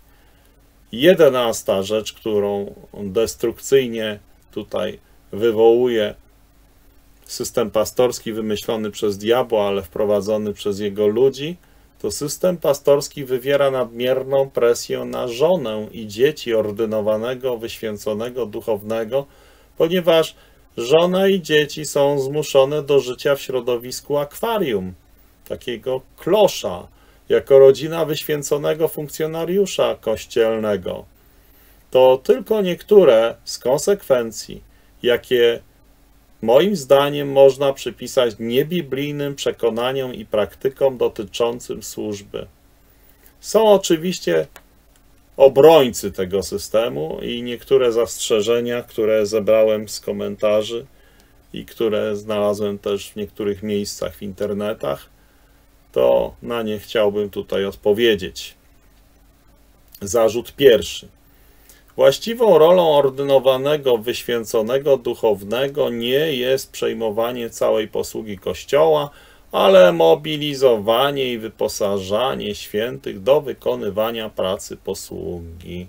11. rzecz, którą destrukcyjnie tutaj wywołuje system pastorski wymyślony przez diabła, ale wprowadzony przez jego ludzi, to system pastorski wywiera nadmierną presję na żonę i dzieci ordynowanego, wyświęconego, duchownego, ponieważ żona i dzieci są zmuszone do życia w środowisku akwarium, takiego klosza, jako rodzina wyświęconego funkcjonariusza kościelnego. To tylko niektóre z konsekwencji, jakie moim zdaniem można przypisać niebiblijnym przekonaniom i praktykom dotyczącym służby. Są oczywiście obrońcy tego systemu i niektóre zastrzeżenia, które zebrałem z komentarzy i które znalazłem też w niektórych miejscach w internetach, to na nie chciałbym tutaj odpowiedzieć. Zarzut pierwszy. Właściwą rolą ordynowanego, wyświęconego duchownego nie jest przejmowanie całej posługi Kościoła, ale mobilizowanie i wyposażanie świętych do wykonywania pracy posługi.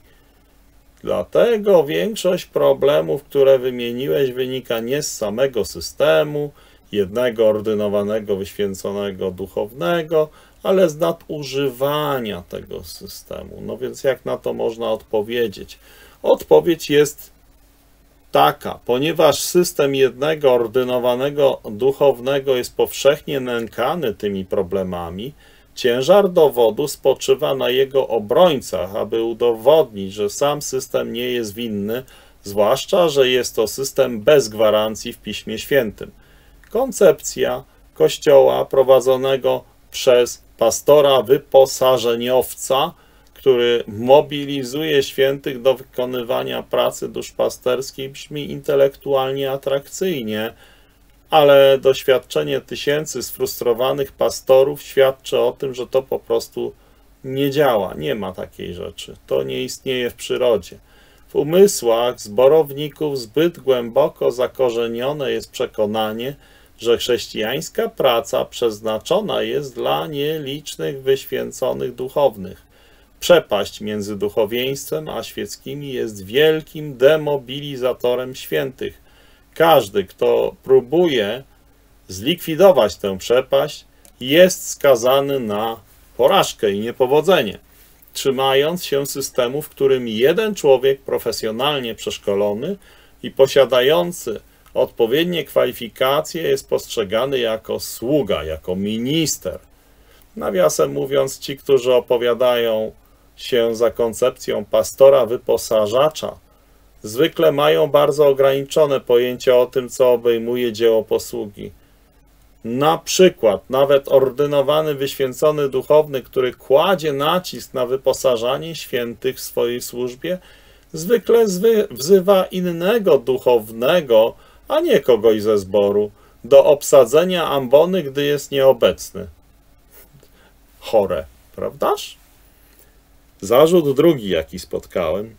Dlatego większość problemów, które wymieniłeś, wynika nie z samego systemu, jednego ordynowanego, wyświęconego duchownego, ale z nadużywania tego systemu. No więc jak na to można odpowiedzieć? Odpowiedź jest taka, ponieważ system jednego ordynowanego duchownego jest powszechnie nękany tymi problemami, ciężar dowodu spoczywa na jego obrońcach, aby udowodnić, że sam system nie jest winny, zwłaszcza, że jest to system bez gwarancji w Piśmie Świętym. Koncepcja Kościoła prowadzonego przez pastora wyposażeniowca, który mobilizuje świętych do wykonywania pracy duszpasterskiej, brzmi intelektualnie atrakcyjnie, ale doświadczenie tysięcy sfrustrowanych pastorów świadczy o tym, że to po prostu nie działa. Nie ma takiej rzeczy. To nie istnieje w przyrodzie. W umysłach zborowników zbyt głęboko zakorzenione jest przekonanie, że chrześcijańska praca przeznaczona jest dla nielicznych wyświęconych duchownych. Przepaść między duchowieństwem a świeckimi jest wielkim demobilizatorem świętych. Każdy, kto próbuje zlikwidować tę przepaść, jest skazany na porażkę i niepowodzenie, trzymając się systemu, w którym jeden człowiek profesjonalnie przeszkolony i posiadający odpowiednie kwalifikacje jest postrzegany jako sługa, jako minister. Nawiasem mówiąc, ci, którzy opowiadają się za koncepcją pastora wyposażacza, zwykle mają bardzo ograniczone pojęcie o tym, co obejmuje dzieło posługi. Na przykład nawet ordynowany, wyświęcony duchowny, który kładzie nacisk na wyposażanie świętych w swojej służbie, zwykle wzywa innego duchownego, a nie kogoś ze zboru, do obsadzenia ambony, gdy jest nieobecny. Chore, prawdaż? Zarzut drugi, jaki spotkałem.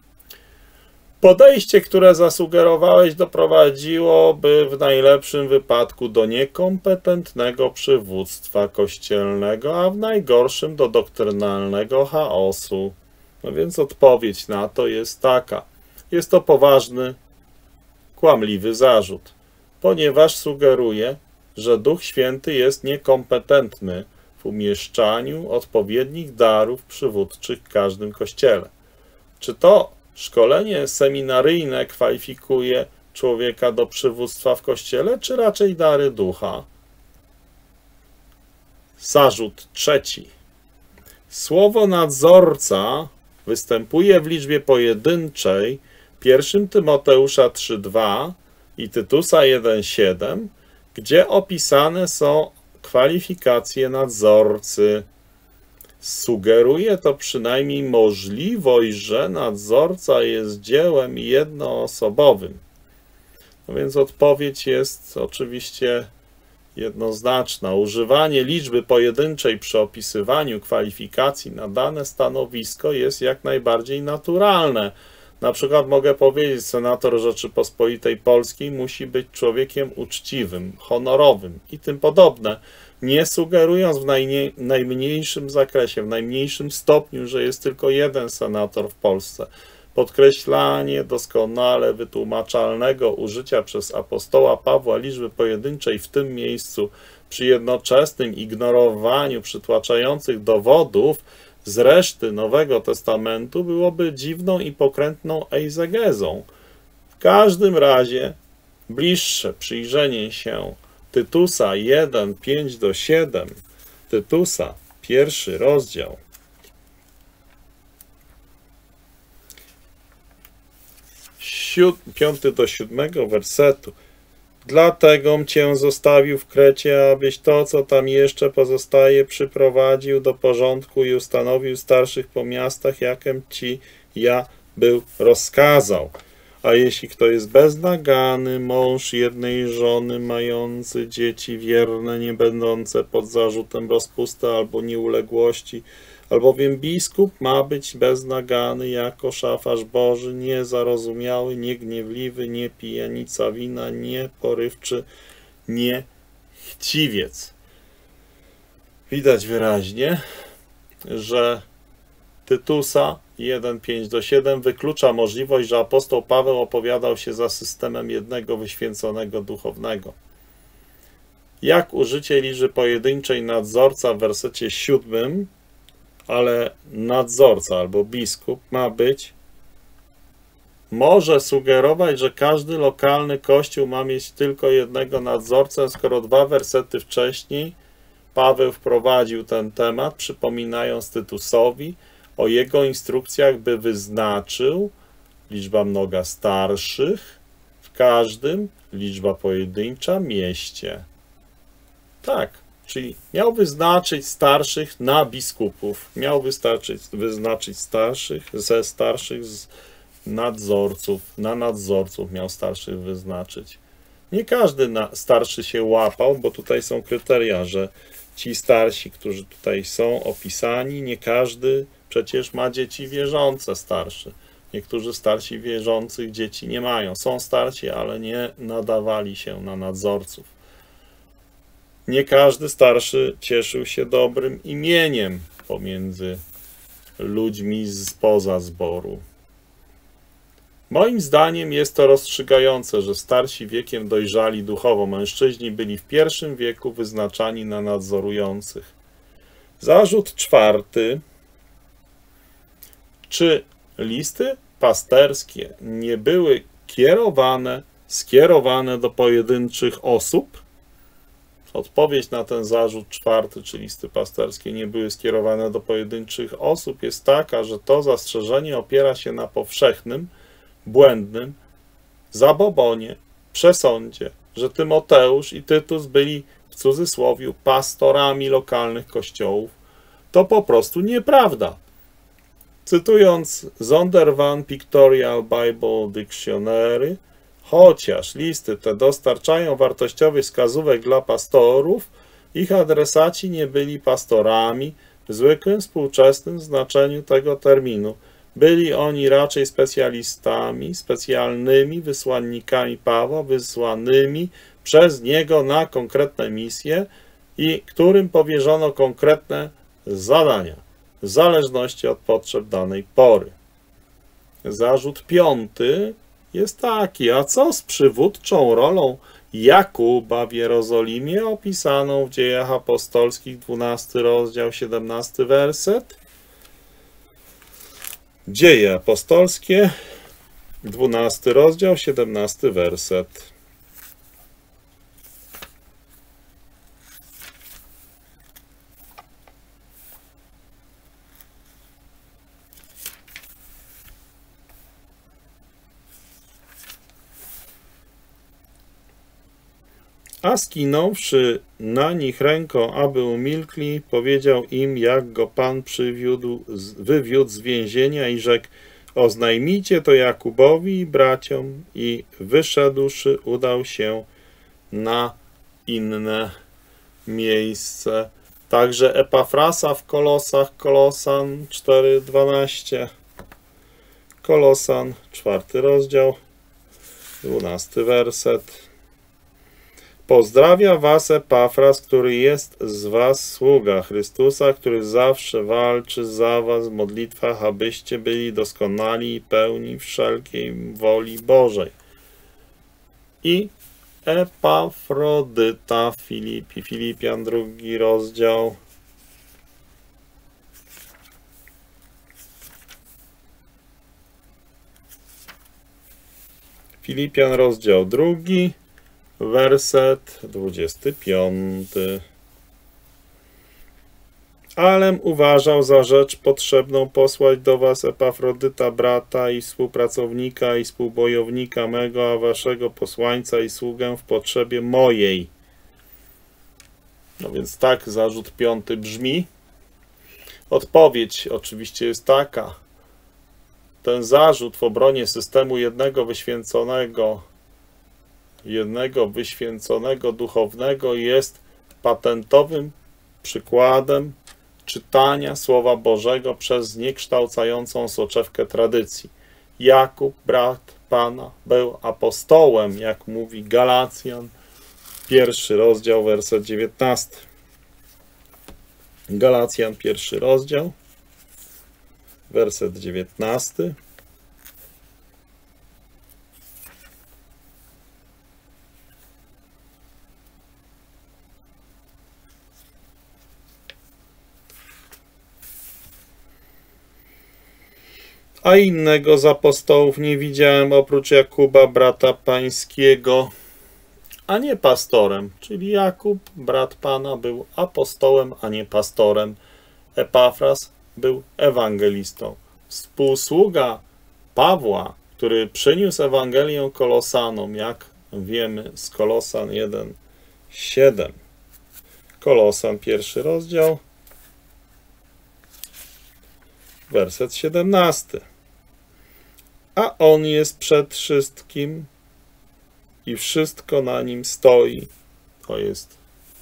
Podejście, które zasugerowałeś, doprowadziłoby w najlepszym wypadku do niekompetentnego przywództwa kościelnego, a w najgorszym do doktrynalnego chaosu. No więc odpowiedź na to jest taka. Jest to poważny, kłamliwy zarzut, ponieważ sugeruje, że Duch Święty jest niekompetentny w umieszczaniu odpowiednich darów przywódczych w każdym kościele. Czy to szkolenie seminaryjne kwalifikuje człowieka do przywództwa w kościele, czy raczej dary ducha? Zarzut trzeci. Słowo nadzorca występuje w liczbie pojedynczej 1 Tymoteusza 3,2 i Tytusa 1,7, gdzie opisane są kwalifikacje nadzorcy. Sugeruje to przynajmniej możliwość, że nadzorca jest dziełem jednoosobowym. No więc odpowiedź jest oczywiście jednoznaczna. Używanie liczby pojedynczej przy opisywaniu kwalifikacji na dane stanowisko jest jak najbardziej naturalne. Na przykład mogę powiedzieć, senator Rzeczypospolitej Polskiej musi być człowiekiem uczciwym, honorowym i tym podobne, nie sugerując w najmniejszym zakresie, w najmniejszym stopniu, że jest tylko jeden senator w Polsce. Podkreślanie doskonale wytłumaczalnego użycia przez apostoła Pawła liczby pojedynczej w tym miejscu przy jednoczesnym ignorowaniu przytłaczających dowodów z reszty Nowego Testamentu byłoby dziwną i pokrętną egzegezą. W każdym razie bliższe przyjrzenie się Tytusa 1, 5-7, Tytusa, 1 rozdział, 5-7 wersetu. Dlatego cię zostawił w Krecie, abyś to, co tam jeszcze pozostaje, przyprowadził do porządku i ustanowił starszych po miastach, jakem ci ja był rozkazał. A jeśli kto jest beznagany, mąż jednej żony, mający dzieci wierne, nie będące pod zarzutem rozpusty albo nieuległości, albowiem biskup ma być beznagany jako szafarz Boży, niezarozumiały, niegniewliwy, nie pijanica wina, nie porywczy, nie chciwiec. Widać wyraźnie, że Tytusa 1, 5-7 wyklucza możliwość, że apostoł Paweł opowiadał się za systemem jednego wyświęconego duchownego. Jak użycie liczby pojedynczej nadzorca w wersecie 7, ale nadzorca albo biskup może sugerować, że każdy lokalny kościół ma mieć tylko jednego nadzorcę, skoro 2 wersety wcześniej Paweł wprowadził ten temat, przypominając Tytusowi o jego instrukcjach, by wyznaczył liczba mnoga starszych w każdym, liczba pojedyncza mieście. Tak, czyli miał wyznaczyć starszych na biskupów, miał wyznaczyć starszych ze starszych z nadzorców, na nadzorców miał starszych wyznaczyć. Nie każdy starszy się łapał, bo tutaj są kryteria, że ci starsi, którzy tutaj są opisani, nie każdy przecież ma dzieci wierzące starszy. Niektórzy starsi wierzących dzieci nie mają. Są starsi, ale nie nadawali się na nadzorców. Nie każdy starszy cieszył się dobrym imieniem pomiędzy ludźmi spoza zboru. Moim zdaniem jest to rozstrzygające, że starsi wiekiem dojrzali duchowo mężczyźni byli w I wieku wyznaczani na nadzorujących. Zarzut 4. Czy listy pasterskie nie były skierowane do pojedynczych osób? Odpowiedź na ten zarzut 4, czy listy pasterskie nie były skierowane do pojedynczych osób, jest taka, że to zastrzeżenie opiera się na powszechnym, błędnym zabobonie, przesądzie, że Tymoteusz i Tytus byli w cudzysłowie pastorami lokalnych kościołów. To po prostu nieprawda. Cytując Zondervan Pictorial Bible Dictionary, chociaż listy te dostarczają wartościowych wskazówek dla pastorów, ich adresaci nie byli pastorami w zwykłym współczesnym znaczeniu tego terminu. Byli oni raczej specjalistami, specjalnymi wysłannikami Pawła, wysłanymi przez niego na konkretne misje i którym powierzono konkretne zadania w zależności od potrzeb danej pory. Zarzut 5 jest taki, a co z przywódczą rolą Jakuba w Jerozolimie opisaną w Dziejach Apostolskich, 12 rozdział, 17 werset? Dzieje apostolskie, 12 rozdział, 17 werset. A skinąwszy na nich ręką, aby umilkli, powiedział im, jak go Pan wywiódł z więzienia i rzekł: oznajmijcie to Jakubowi i braciom. I wyszedłszy, udał się na inne miejsce. Także Epafrasa w Kolosach, Kolosan 4:12, Kolosan 4 rozdział, 12 werset. Pozdrawia was Epafras, który jest z was sługa Chrystusa, który zawsze walczy za was w modlitwach, abyście byli doskonali i pełni wszelkiej woli Bożej. I Epafrodyta Filipian 2 rozdział. Filipian rozdział 2, werset 25. Alem uważał za rzecz potrzebną posłać do was Epafrodyta, brata i współpracownika i współbojownika mego, a waszego posłańca i sługę w potrzebie mojej. No więc tak zarzut 5 brzmi. Odpowiedź oczywiście jest taka. Ten zarzut w obronie systemu jednego wyświęconego duchownego jest patentowym przykładem czytania Słowa Bożego przez zniekształcającą soczewkę tradycji. Jakub, brat Pana, był apostołem, jak mówi Galacjan, 1 rozdział, werset 19. Galacjan, 1 rozdział, werset 19. A innego z apostołów nie widziałem oprócz Jakuba, brata pańskiego, a nie pastorem. Czyli Jakub, brat Pana, był apostołem, a nie pastorem. Epafras był ewangelistą. Współsługa Pawła, który przyniósł Ewangelię Kolosanom, jak wiemy z Kolosan 1:7. Kolosan 1 rozdział, werset 17. A on jest przed wszystkim i wszystko na nim stoi. To jest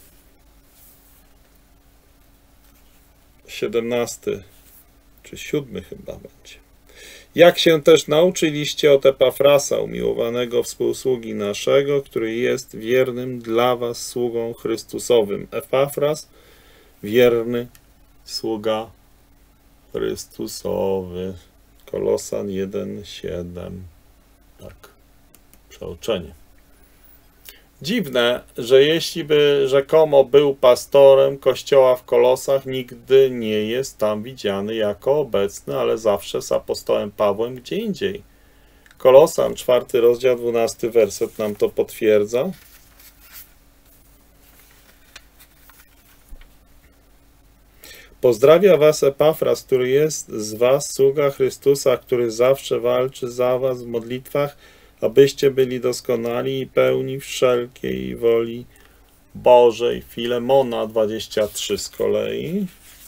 17 czy 7 chyba będzie. Jak się też nauczyliście od Epafrasa, umiłowanego współsługi naszego, który jest wiernym dla was sługą Chrystusowym. Epafras, wierny sługa Chrystusowy. Kolosan 1:7. Tak, przeoczenie. Dziwne, że jeśli by rzekomo był pastorem kościoła w Kolosach, nigdy nie jest tam widziany jako obecny, ale zawsze z apostołem Pawłem gdzie indziej. Kolosan 4 rozdział, 12 werset nam to potwierdza. Pozdrawia was Epafras, który jest z was sługa Chrystusa, który zawsze walczy za was w modlitwach, abyście byli doskonali i pełni wszelkiej woli Bożej. Filemona 23 z kolei.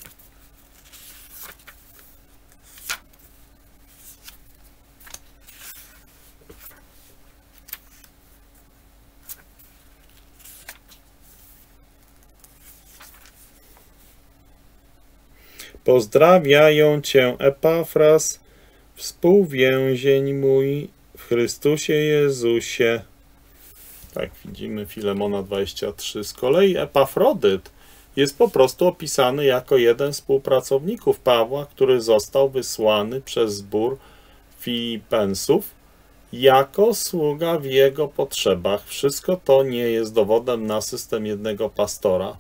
Pozdrawiają cię Epafras, współwięzień mój w Chrystusie Jezusie. Tak, widzimy Filemona 23. Z kolei Epafrodyt jest po prostu opisany jako jeden z współpracowników Pawła, który został wysłany przez zbór Filipensów jako sługa w jego potrzebach. Wszystko to nie jest dowodem na system jednego pastora.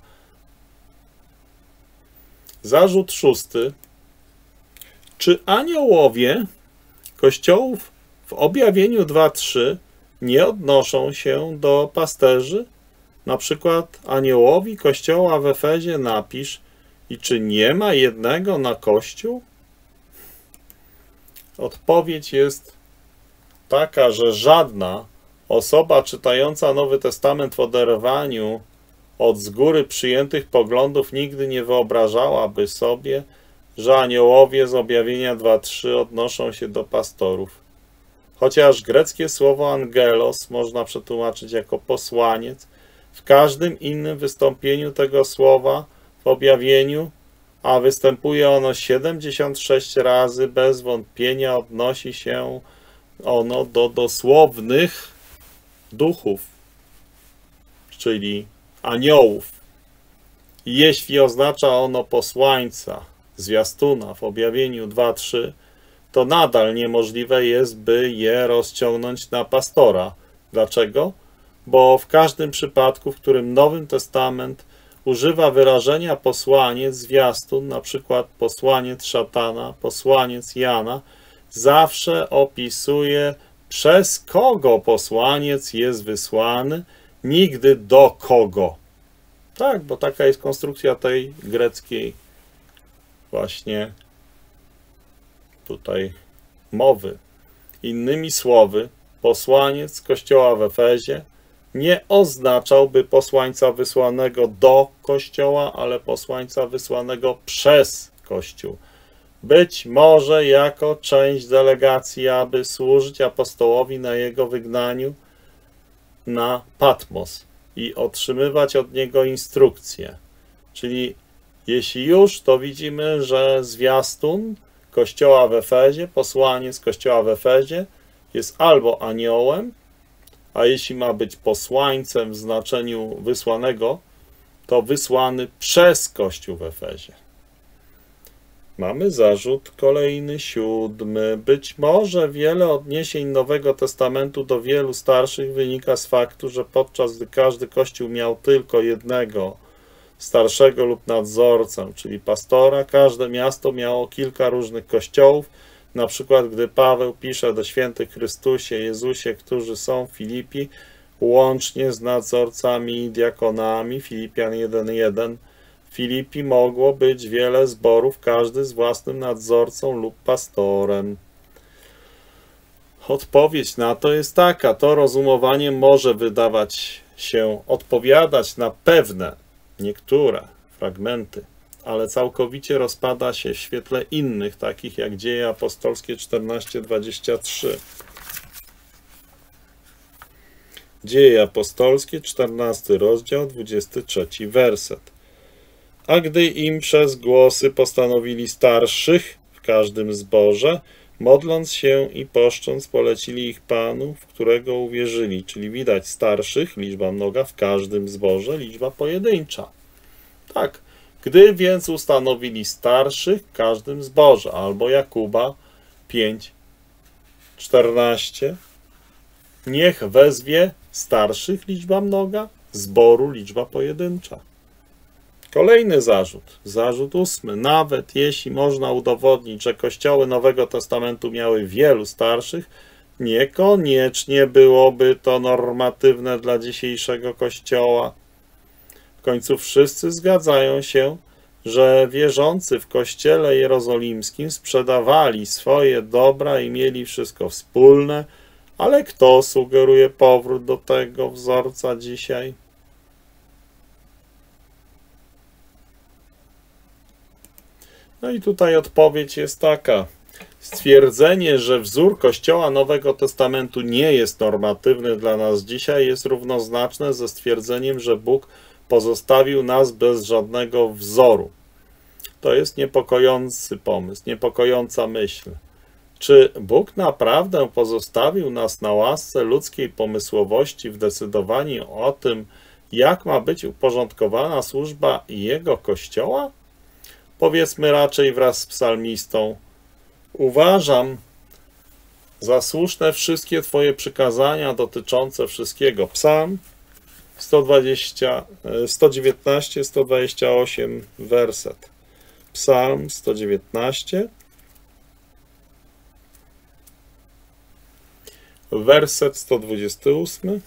Zarzut 6. Czy aniołowie kościołów w objawieniu 2:3 nie odnoszą się do pasterzy? Na przykład aniołowi kościoła w Efezie napisz: i czy nie ma jednego na kościół? Odpowiedź jest taka, że żadna osoba czytająca Nowy Testament w oderwaniu od z góry przyjętych poglądów nigdy nie wyobrażałaby sobie, że aniołowie z objawienia 2:3 odnoszą się do pastorów. Chociaż greckie słowo angelos można przetłumaczyć jako posłaniec, w każdym innym wystąpieniu tego słowa w objawieniu, a występuje ono 76 razy, bez wątpienia odnosi się ono do dosłownych duchów, czyli aniołów. Jeśli oznacza ono posłańca, zwiastuna w objawieniu 2:3, to nadal niemożliwe jest, by je rozciągnąć na pastora. Dlaczego? Bo w każdym przypadku, w którym Nowy Testament używa wyrażenia posłaniec, zwiastun, na przykład posłaniec szatana, posłaniec Jana, zawsze opisuje, przez kogo posłaniec jest wysłany, nigdy do kogo. Tak, bo taka jest konstrukcja tej greckiej właśnie tutaj mowy. Innymi słowy, posłaniec Kościoła w Efezie nie oznaczałby posłańca wysłanego do Kościoła, ale posłańca wysłanego przez Kościół. Być może jako część delegacji, aby służyć apostołowi na jego wygnaniu na Patmos i otrzymywać od niego instrukcje. Czyli jeśli już, to widzimy, że zwiastun Kościoła w Efezie, posłaniec Kościoła w Efezie jest albo aniołem, a jeśli ma być posłańcem w znaczeniu wysłanego, to wysłany przez Kościół w Efezie. Mamy zarzut kolejny, 7. Być może wiele odniesień Nowego Testamentu do wielu starszych wynika z faktu, że podczas gdy każdy kościół miał tylko jednego starszego lub nadzorcę, czyli pastora, każde miasto miało kilka różnych kościołów. Na przykład, gdy Paweł pisze do świętych Chrystusie, Jezusie, którzy są w Filipi, łącznie z nadzorcami i diakonami, Filipian 1:1, w Filipi mogło być wiele zborów, każdy z własnym nadzorcą lub pastorem. Odpowiedź na to jest taka: to rozumowanie może wydawać się odpowiadać na pewne, niektóre fragmenty, ale całkowicie rozpada się w świetle innych, takich jak Dzieje Apostolskie 14:23. Dzieje Apostolskie, 14 rozdział, 23 werset. A gdy im przez głosy postanowili starszych w każdym zborze, modląc się i poszcząc, polecili ich Panu, w którego uwierzyli. Czyli widać starszych, liczba mnoga, w każdym zborze, liczba pojedyncza. Tak, gdy więc ustanowili starszych w każdym zborze, albo Jakuba 5:14, niech wezwie starszych, liczba mnoga, zboru, liczba pojedyncza. Kolejny zarzut, zarzut 8. Nawet jeśli można udowodnić, że kościoły Nowego Testamentu miały wielu starszych, niekoniecznie byłoby to normatywne dla dzisiejszego kościoła. W końcu wszyscy zgadzają się, że wierzący w kościele jerozolimskim sprzedawali swoje dobra i mieli wszystko wspólne, ale kto sugeruje powrót do tego wzorca dzisiaj? No i tutaj odpowiedź jest taka. Stwierdzenie, że wzór Kościoła Nowego Testamentu nie jest normatywny dla nas dzisiaj, jest równoznaczne ze stwierdzeniem, że Bóg pozostawił nas bez żadnego wzoru. To jest niepokojący pomysł, niepokojąca myśl. Czy Bóg naprawdę pozostawił nas na łasce ludzkiej pomysłowości w decydowaniu o tym, jak ma być uporządkowana służba Jego Kościoła? Powiedzmy raczej wraz z psalmistą: uważam za słuszne wszystkie Twoje przykazania dotyczące wszystkiego. Psalm 119, 128 werset. Psalm 119, werset 128.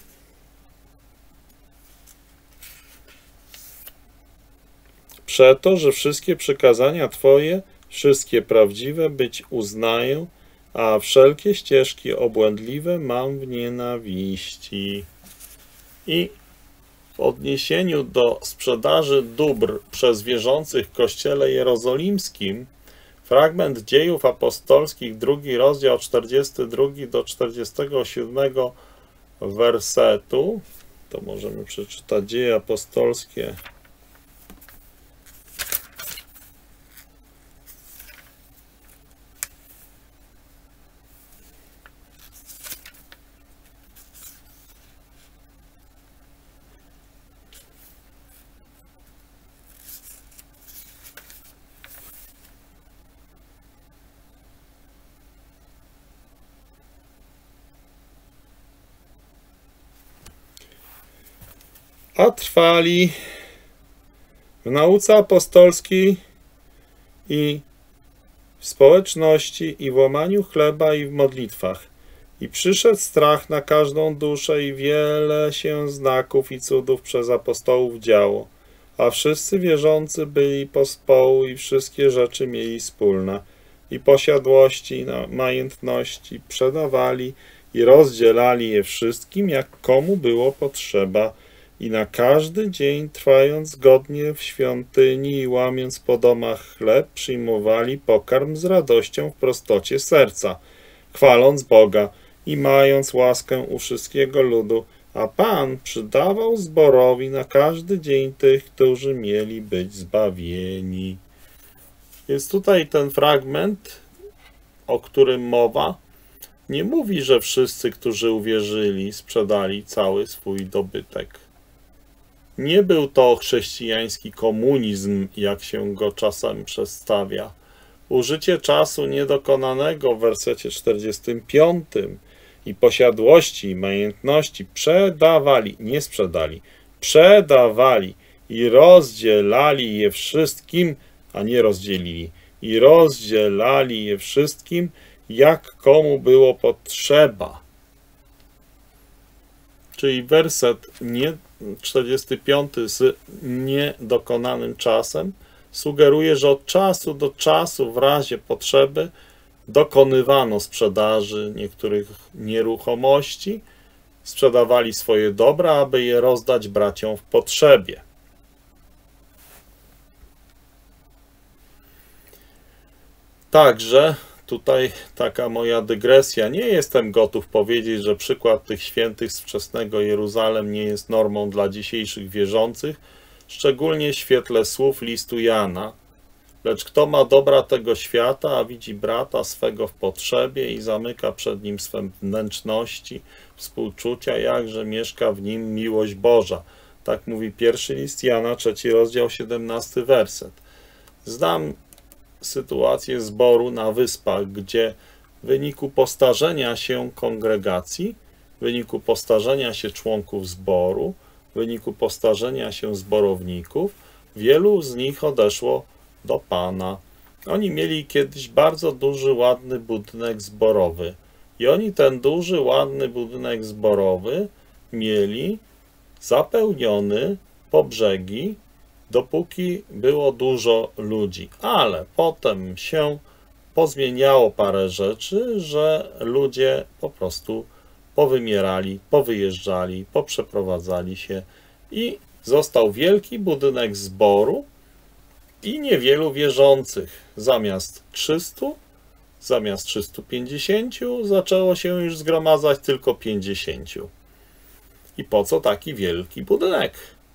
Przeto, że wszystkie przykazania Twoje, wszystkie prawdziwe być uznaję, a wszelkie ścieżki obłędliwe mam w nienawiści. I w odniesieniu do sprzedaży dóbr przez wierzących w Kościele Jerozolimskim, fragment Dziejów Apostolskich, 2 rozdział 42 do 47 wersetu, to możemy przeczytać Dzieje apostolskie. A trwali w nauce apostolskiej i w społeczności, i w łamaniu chleba, i w modlitwach. I przyszedł strach na każdą duszę i wiele się znaków i cudów przez apostołów działo. A wszyscy wierzący byli pospołu i wszystkie rzeczy mieli wspólne. I posiadłości, majątności przedawali i rozdzielali je wszystkim, jak komu było potrzeba. I na każdy dzień, trwając zgodnie w świątyni i łamiąc po domach chleb, przyjmowali pokarm z radością w prostocie serca, chwaląc Boga i mając łaskę u wszystkiego ludu, a Pan przydawał zborowi na każdy dzień tych, którzy mieli być zbawieni. Więc tutaj ten fragment, o którym mowa, nie mówi, że wszyscy, którzy uwierzyli, sprzedali cały swój dobytek. Nie był to chrześcijański komunizm, jak się go czasem przedstawia. Użycie czasu niedokonanego w wersecie 45 i posiadłości, majątności przedawali, nie sprzedali, przedawali i rozdzielali je wszystkim, a nie rozdzielili, i rozdzielali je wszystkim, jak komu było potrzeba. Czyli werset 45 z niedokonanym czasem sugeruje, że od czasu do czasu w razie potrzeby dokonywano sprzedaży niektórych nieruchomości, sprzedawali swoje dobra, aby je rozdać braciom w potrzebie. Także tutaj taka moja dygresja. Nie jestem gotów powiedzieć, że przykład tych świętych z wczesnego Jeruzalem nie jest normą dla dzisiejszych wierzących, szczególnie w świetle słów listu Jana. Lecz kto ma dobra tego świata, a widzi brata swego w potrzebie i zamyka przed nim swe wnętrzności, współczucia, jakże mieszka w nim miłość Boża. Tak mówi pierwszy list Jana, 3 rozdział, 17 werset. Znam sytuację zboru na Wyspach, gdzie w wyniku postarzenia się kongregacji, w wyniku postarzenia się członków zboru, w wyniku postarzenia się zborowników, wielu z nich odeszło do Pana. Oni mieli kiedyś bardzo duży, ładny budynek zborowy i oni ten duży, ładny budynek zborowy mieli zapełniony po brzegi, dopóki było dużo ludzi, ale potem się pozmieniało parę rzeczy, że ludzie po prostu powymierali, powyjeżdżali, poprzeprowadzali się i został wielki budynek zboru i niewielu wierzących. Zamiast 300, zamiast 350 zaczęło się już zgromadzać tylko 50. I po co taki wielki budynek?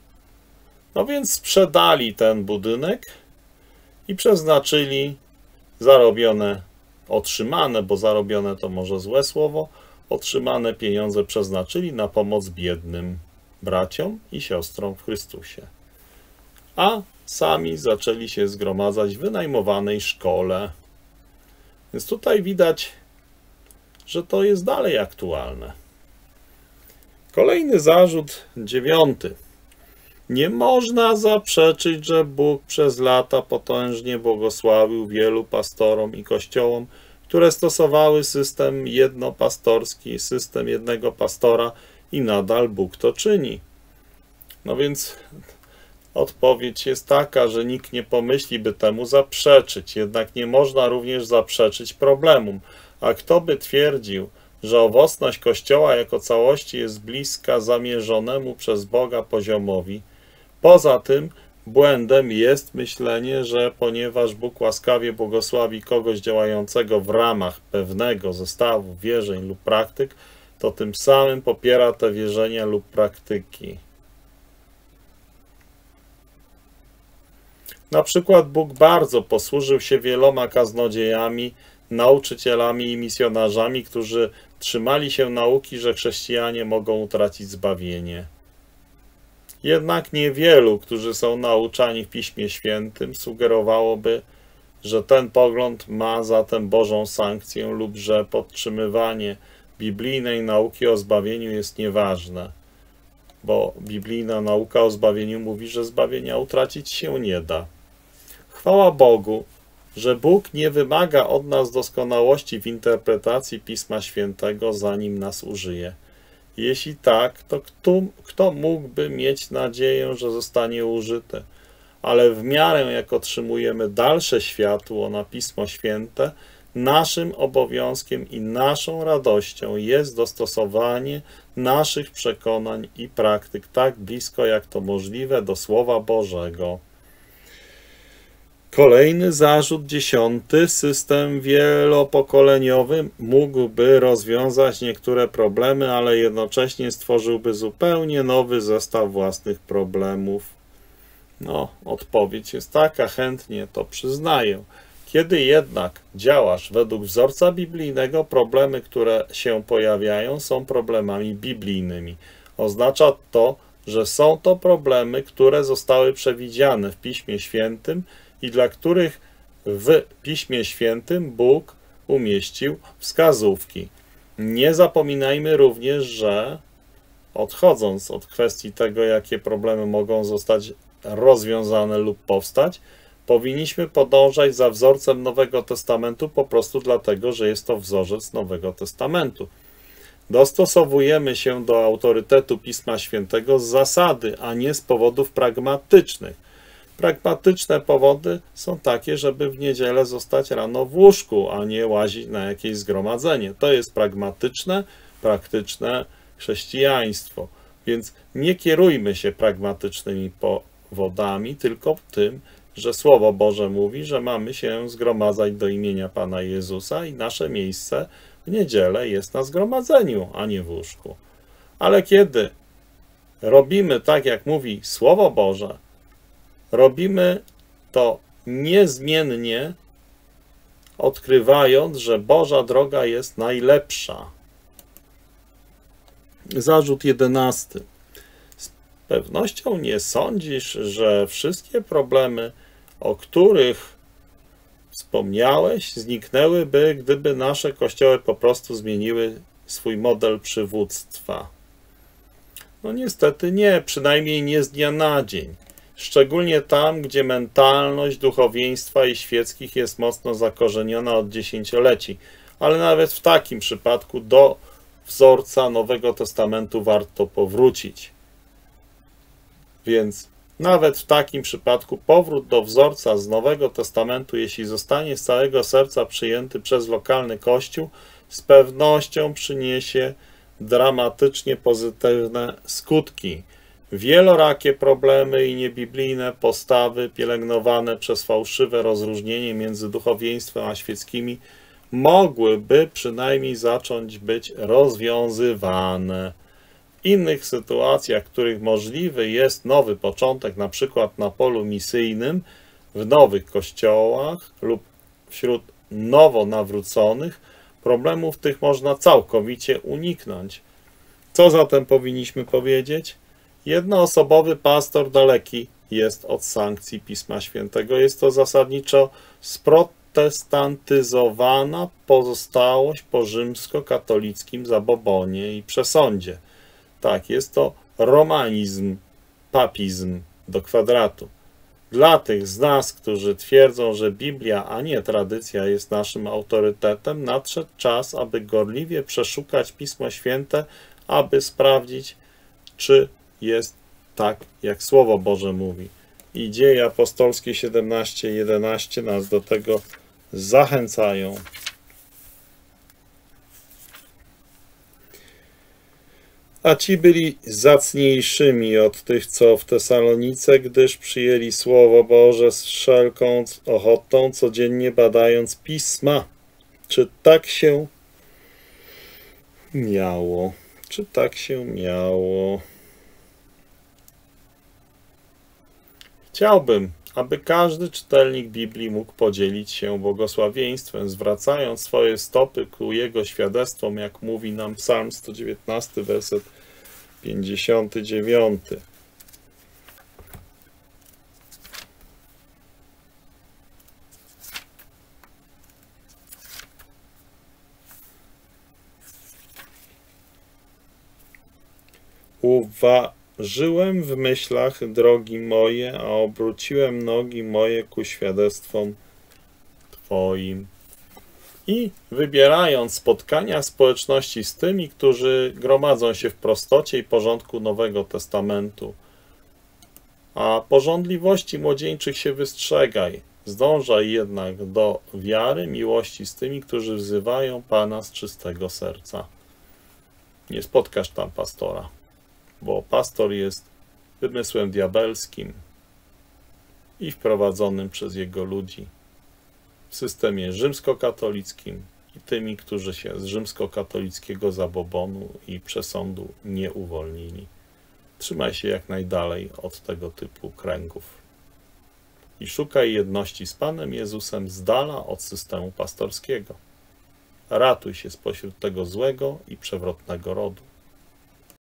No więc sprzedali ten budynek i przeznaczyli zarobione, otrzymane, bo zarobione to może złe słowo, otrzymane pieniądze przeznaczyli na pomoc biednym braciom i siostrom w Chrystusie. A sami zaczęli się zgromadzać w wynajmowanej szkole. Więc tutaj widać, że to jest dalej aktualne. Kolejny zarzut, 9. Nie można zaprzeczyć, że Bóg przez lata potężnie błogosławił wielu pastorom i kościołom, które stosowały system jednopastorski, system jednego pastora i nadal Bóg to czyni. No więc odpowiedź jest taka, że nikt nie pomyśli, by temu zaprzeczyć, jednak nie można również zaprzeczyć problemom. A kto by twierdził, że owocność Kościoła jako całości jest bliska zamierzonemu przez Boga poziomowi? Poza tym błędem jest myślenie, że ponieważ Bóg łaskawie błogosławi kogoś działającego w ramach pewnego zestawu wierzeń lub praktyk, to tym samym popiera te wierzenia lub praktyki. Na przykład Bóg bardzo posłużył się wieloma kaznodziejami, nauczycielami i misjonarzami, którzy trzymali się nauki, że chrześcijanie mogą utracić zbawienie. Jednak niewielu, którzy są nauczani w Piśmie Świętym, sugerowałoby, że ten pogląd ma zatem Bożą sankcję lub że podtrzymywanie biblijnej nauki o zbawieniu jest nieważne, bo biblijna nauka o zbawieniu mówi, że zbawienia utracić się nie da. Chwała Bogu, że Bóg nie wymaga od nas doskonałości w interpretacji Pisma Świętego, zanim nas użyje. Jeśli tak, to kto mógłby mieć nadzieję, że zostanie użyte? Ale w miarę jak otrzymujemy dalsze światło na Pismo Święte, naszym obowiązkiem i naszą radością jest dostosowanie naszych przekonań i praktyk tak blisko jak to możliwe do Słowa Bożego. Kolejny zarzut, 10. System wielopokoleniowy mógłby rozwiązać niektóre problemy, ale jednocześnie stworzyłby zupełnie nowy zestaw własnych problemów. Odpowiedź jest taka, chętnie to przyznaję. Kiedy jednak działasz według wzorca biblijnego, problemy, które się pojawiają, są problemami biblijnymi. Oznacza to, że są to problemy, które zostały przewidziane w Piśmie Świętym i dla których w Piśmie Świętym Bóg umieścił wskazówki. Nie zapominajmy również, że odchodząc od kwestii tego, jakie problemy mogą zostać rozwiązane lub powstać, powinniśmy podążać za wzorcem Nowego Testamentu po prostu dlatego, że jest to wzorzec Nowego Testamentu. Dostosowujemy się do autorytetu Pisma Świętego z zasady, a nie z powodów pragmatycznych. Pragmatyczne powody są takie, żeby w niedzielę zostać rano w łóżku, a nie łazić na jakieś zgromadzenie. To jest pragmatyczne, praktyczne chrześcijaństwo. Więc nie kierujmy się pragmatycznymi powodami, tylko tym, że Słowo Boże mówi, że mamy się zgromadzać do imienia Pana Jezusa i nasze miejsce w niedzielę jest na zgromadzeniu, a nie w łóżku. Ale kiedy robimy tak, jak mówi Słowo Boże, robimy to niezmiennie, odkrywając, że Boża droga jest najlepsza. Zarzut 11. Z pewnością nie sądzisz, że wszystkie problemy, o których wspomniałeś, zniknęłyby, gdyby nasze kościoły po prostu zmieniły swój model przywództwa. Niestety nie, przynajmniej nie z dnia na dzień. Szczególnie tam, gdzie mentalność duchowieństwa i świeckich jest mocno zakorzeniona od dziesięcioleci, ale nawet w takim przypadku do wzorca Nowego Testamentu warto powrócić. Więc nawet w takim przypadku powrót do wzorca z Nowego Testamentu, jeśli zostanie z całego serca przyjęty przez lokalny kościół, z pewnością przyniesie dramatycznie pozytywne skutki. Wielorakie problemy i niebiblijne postawy pielęgnowane przez fałszywe rozróżnienie między duchowieństwem a świeckimi mogłyby przynajmniej zacząć być rozwiązywane. W innych sytuacjach, w których możliwy jest nowy początek, na przykład na polu misyjnym, w nowych kościołach lub wśród nowo nawróconych, problemów tych można całkowicie uniknąć. Co zatem powinniśmy powiedzieć? Jednoosobowy pastor daleki jest od sankcji Pisma Świętego. Jest to zasadniczo sprotestantyzowana pozostałość po rzymskokatolickim zabobonie i przesądzie. Tak, jest to romanizm, papizm do kwadratu. Dla tych z nas, którzy twierdzą, że Biblia, a nie tradycja jest naszym autorytetem, nadszedł czas, aby gorliwie przeszukać Pismo Święte, aby sprawdzić, czy jest tak, jak Słowo Boże mówi. I Dzieje apostolskie 17:11 nas do tego zachęcają. A ci byli zacniejszymi od tych, co w Tesalonice, gdyż przyjęli Słowo Boże z wszelką ochotą, codziennie badając Pisma, czy tak się miało? Czy tak się miało? Chciałbym, aby każdy czytelnik Biblii mógł podzielić się błogosławieństwem, zwracając swoje stopy ku Jego świadectwom, jak mówi nam Psalm 119, werset 59. Uważyłem w myślach drogi moje, a obróciłem nogi moje ku świadectwom Twoim. I wybierając spotkania społeczności z tymi, którzy gromadzą się w prostocie i porządku Nowego Testamentu. A pożądliwości młodzieńczych się wystrzegaj. Zdążaj jednak do wiary, miłości z tymi, którzy wzywają Pana z czystego serca. Nie spotkasz tam pastora, bo pastor jest wymysłem diabelskim i wprowadzonym przez jego ludzi w systemie rzymskokatolickim i tymi, którzy się z rzymskokatolickiego zabobonu i przesądu nie uwolnili. Trzymaj się jak najdalej od tego typu kręgów i szukaj jedności z Panem Jezusem z dala od systemu pastorskiego. Ratuj się spośród tego złego i przewrotnego rodu.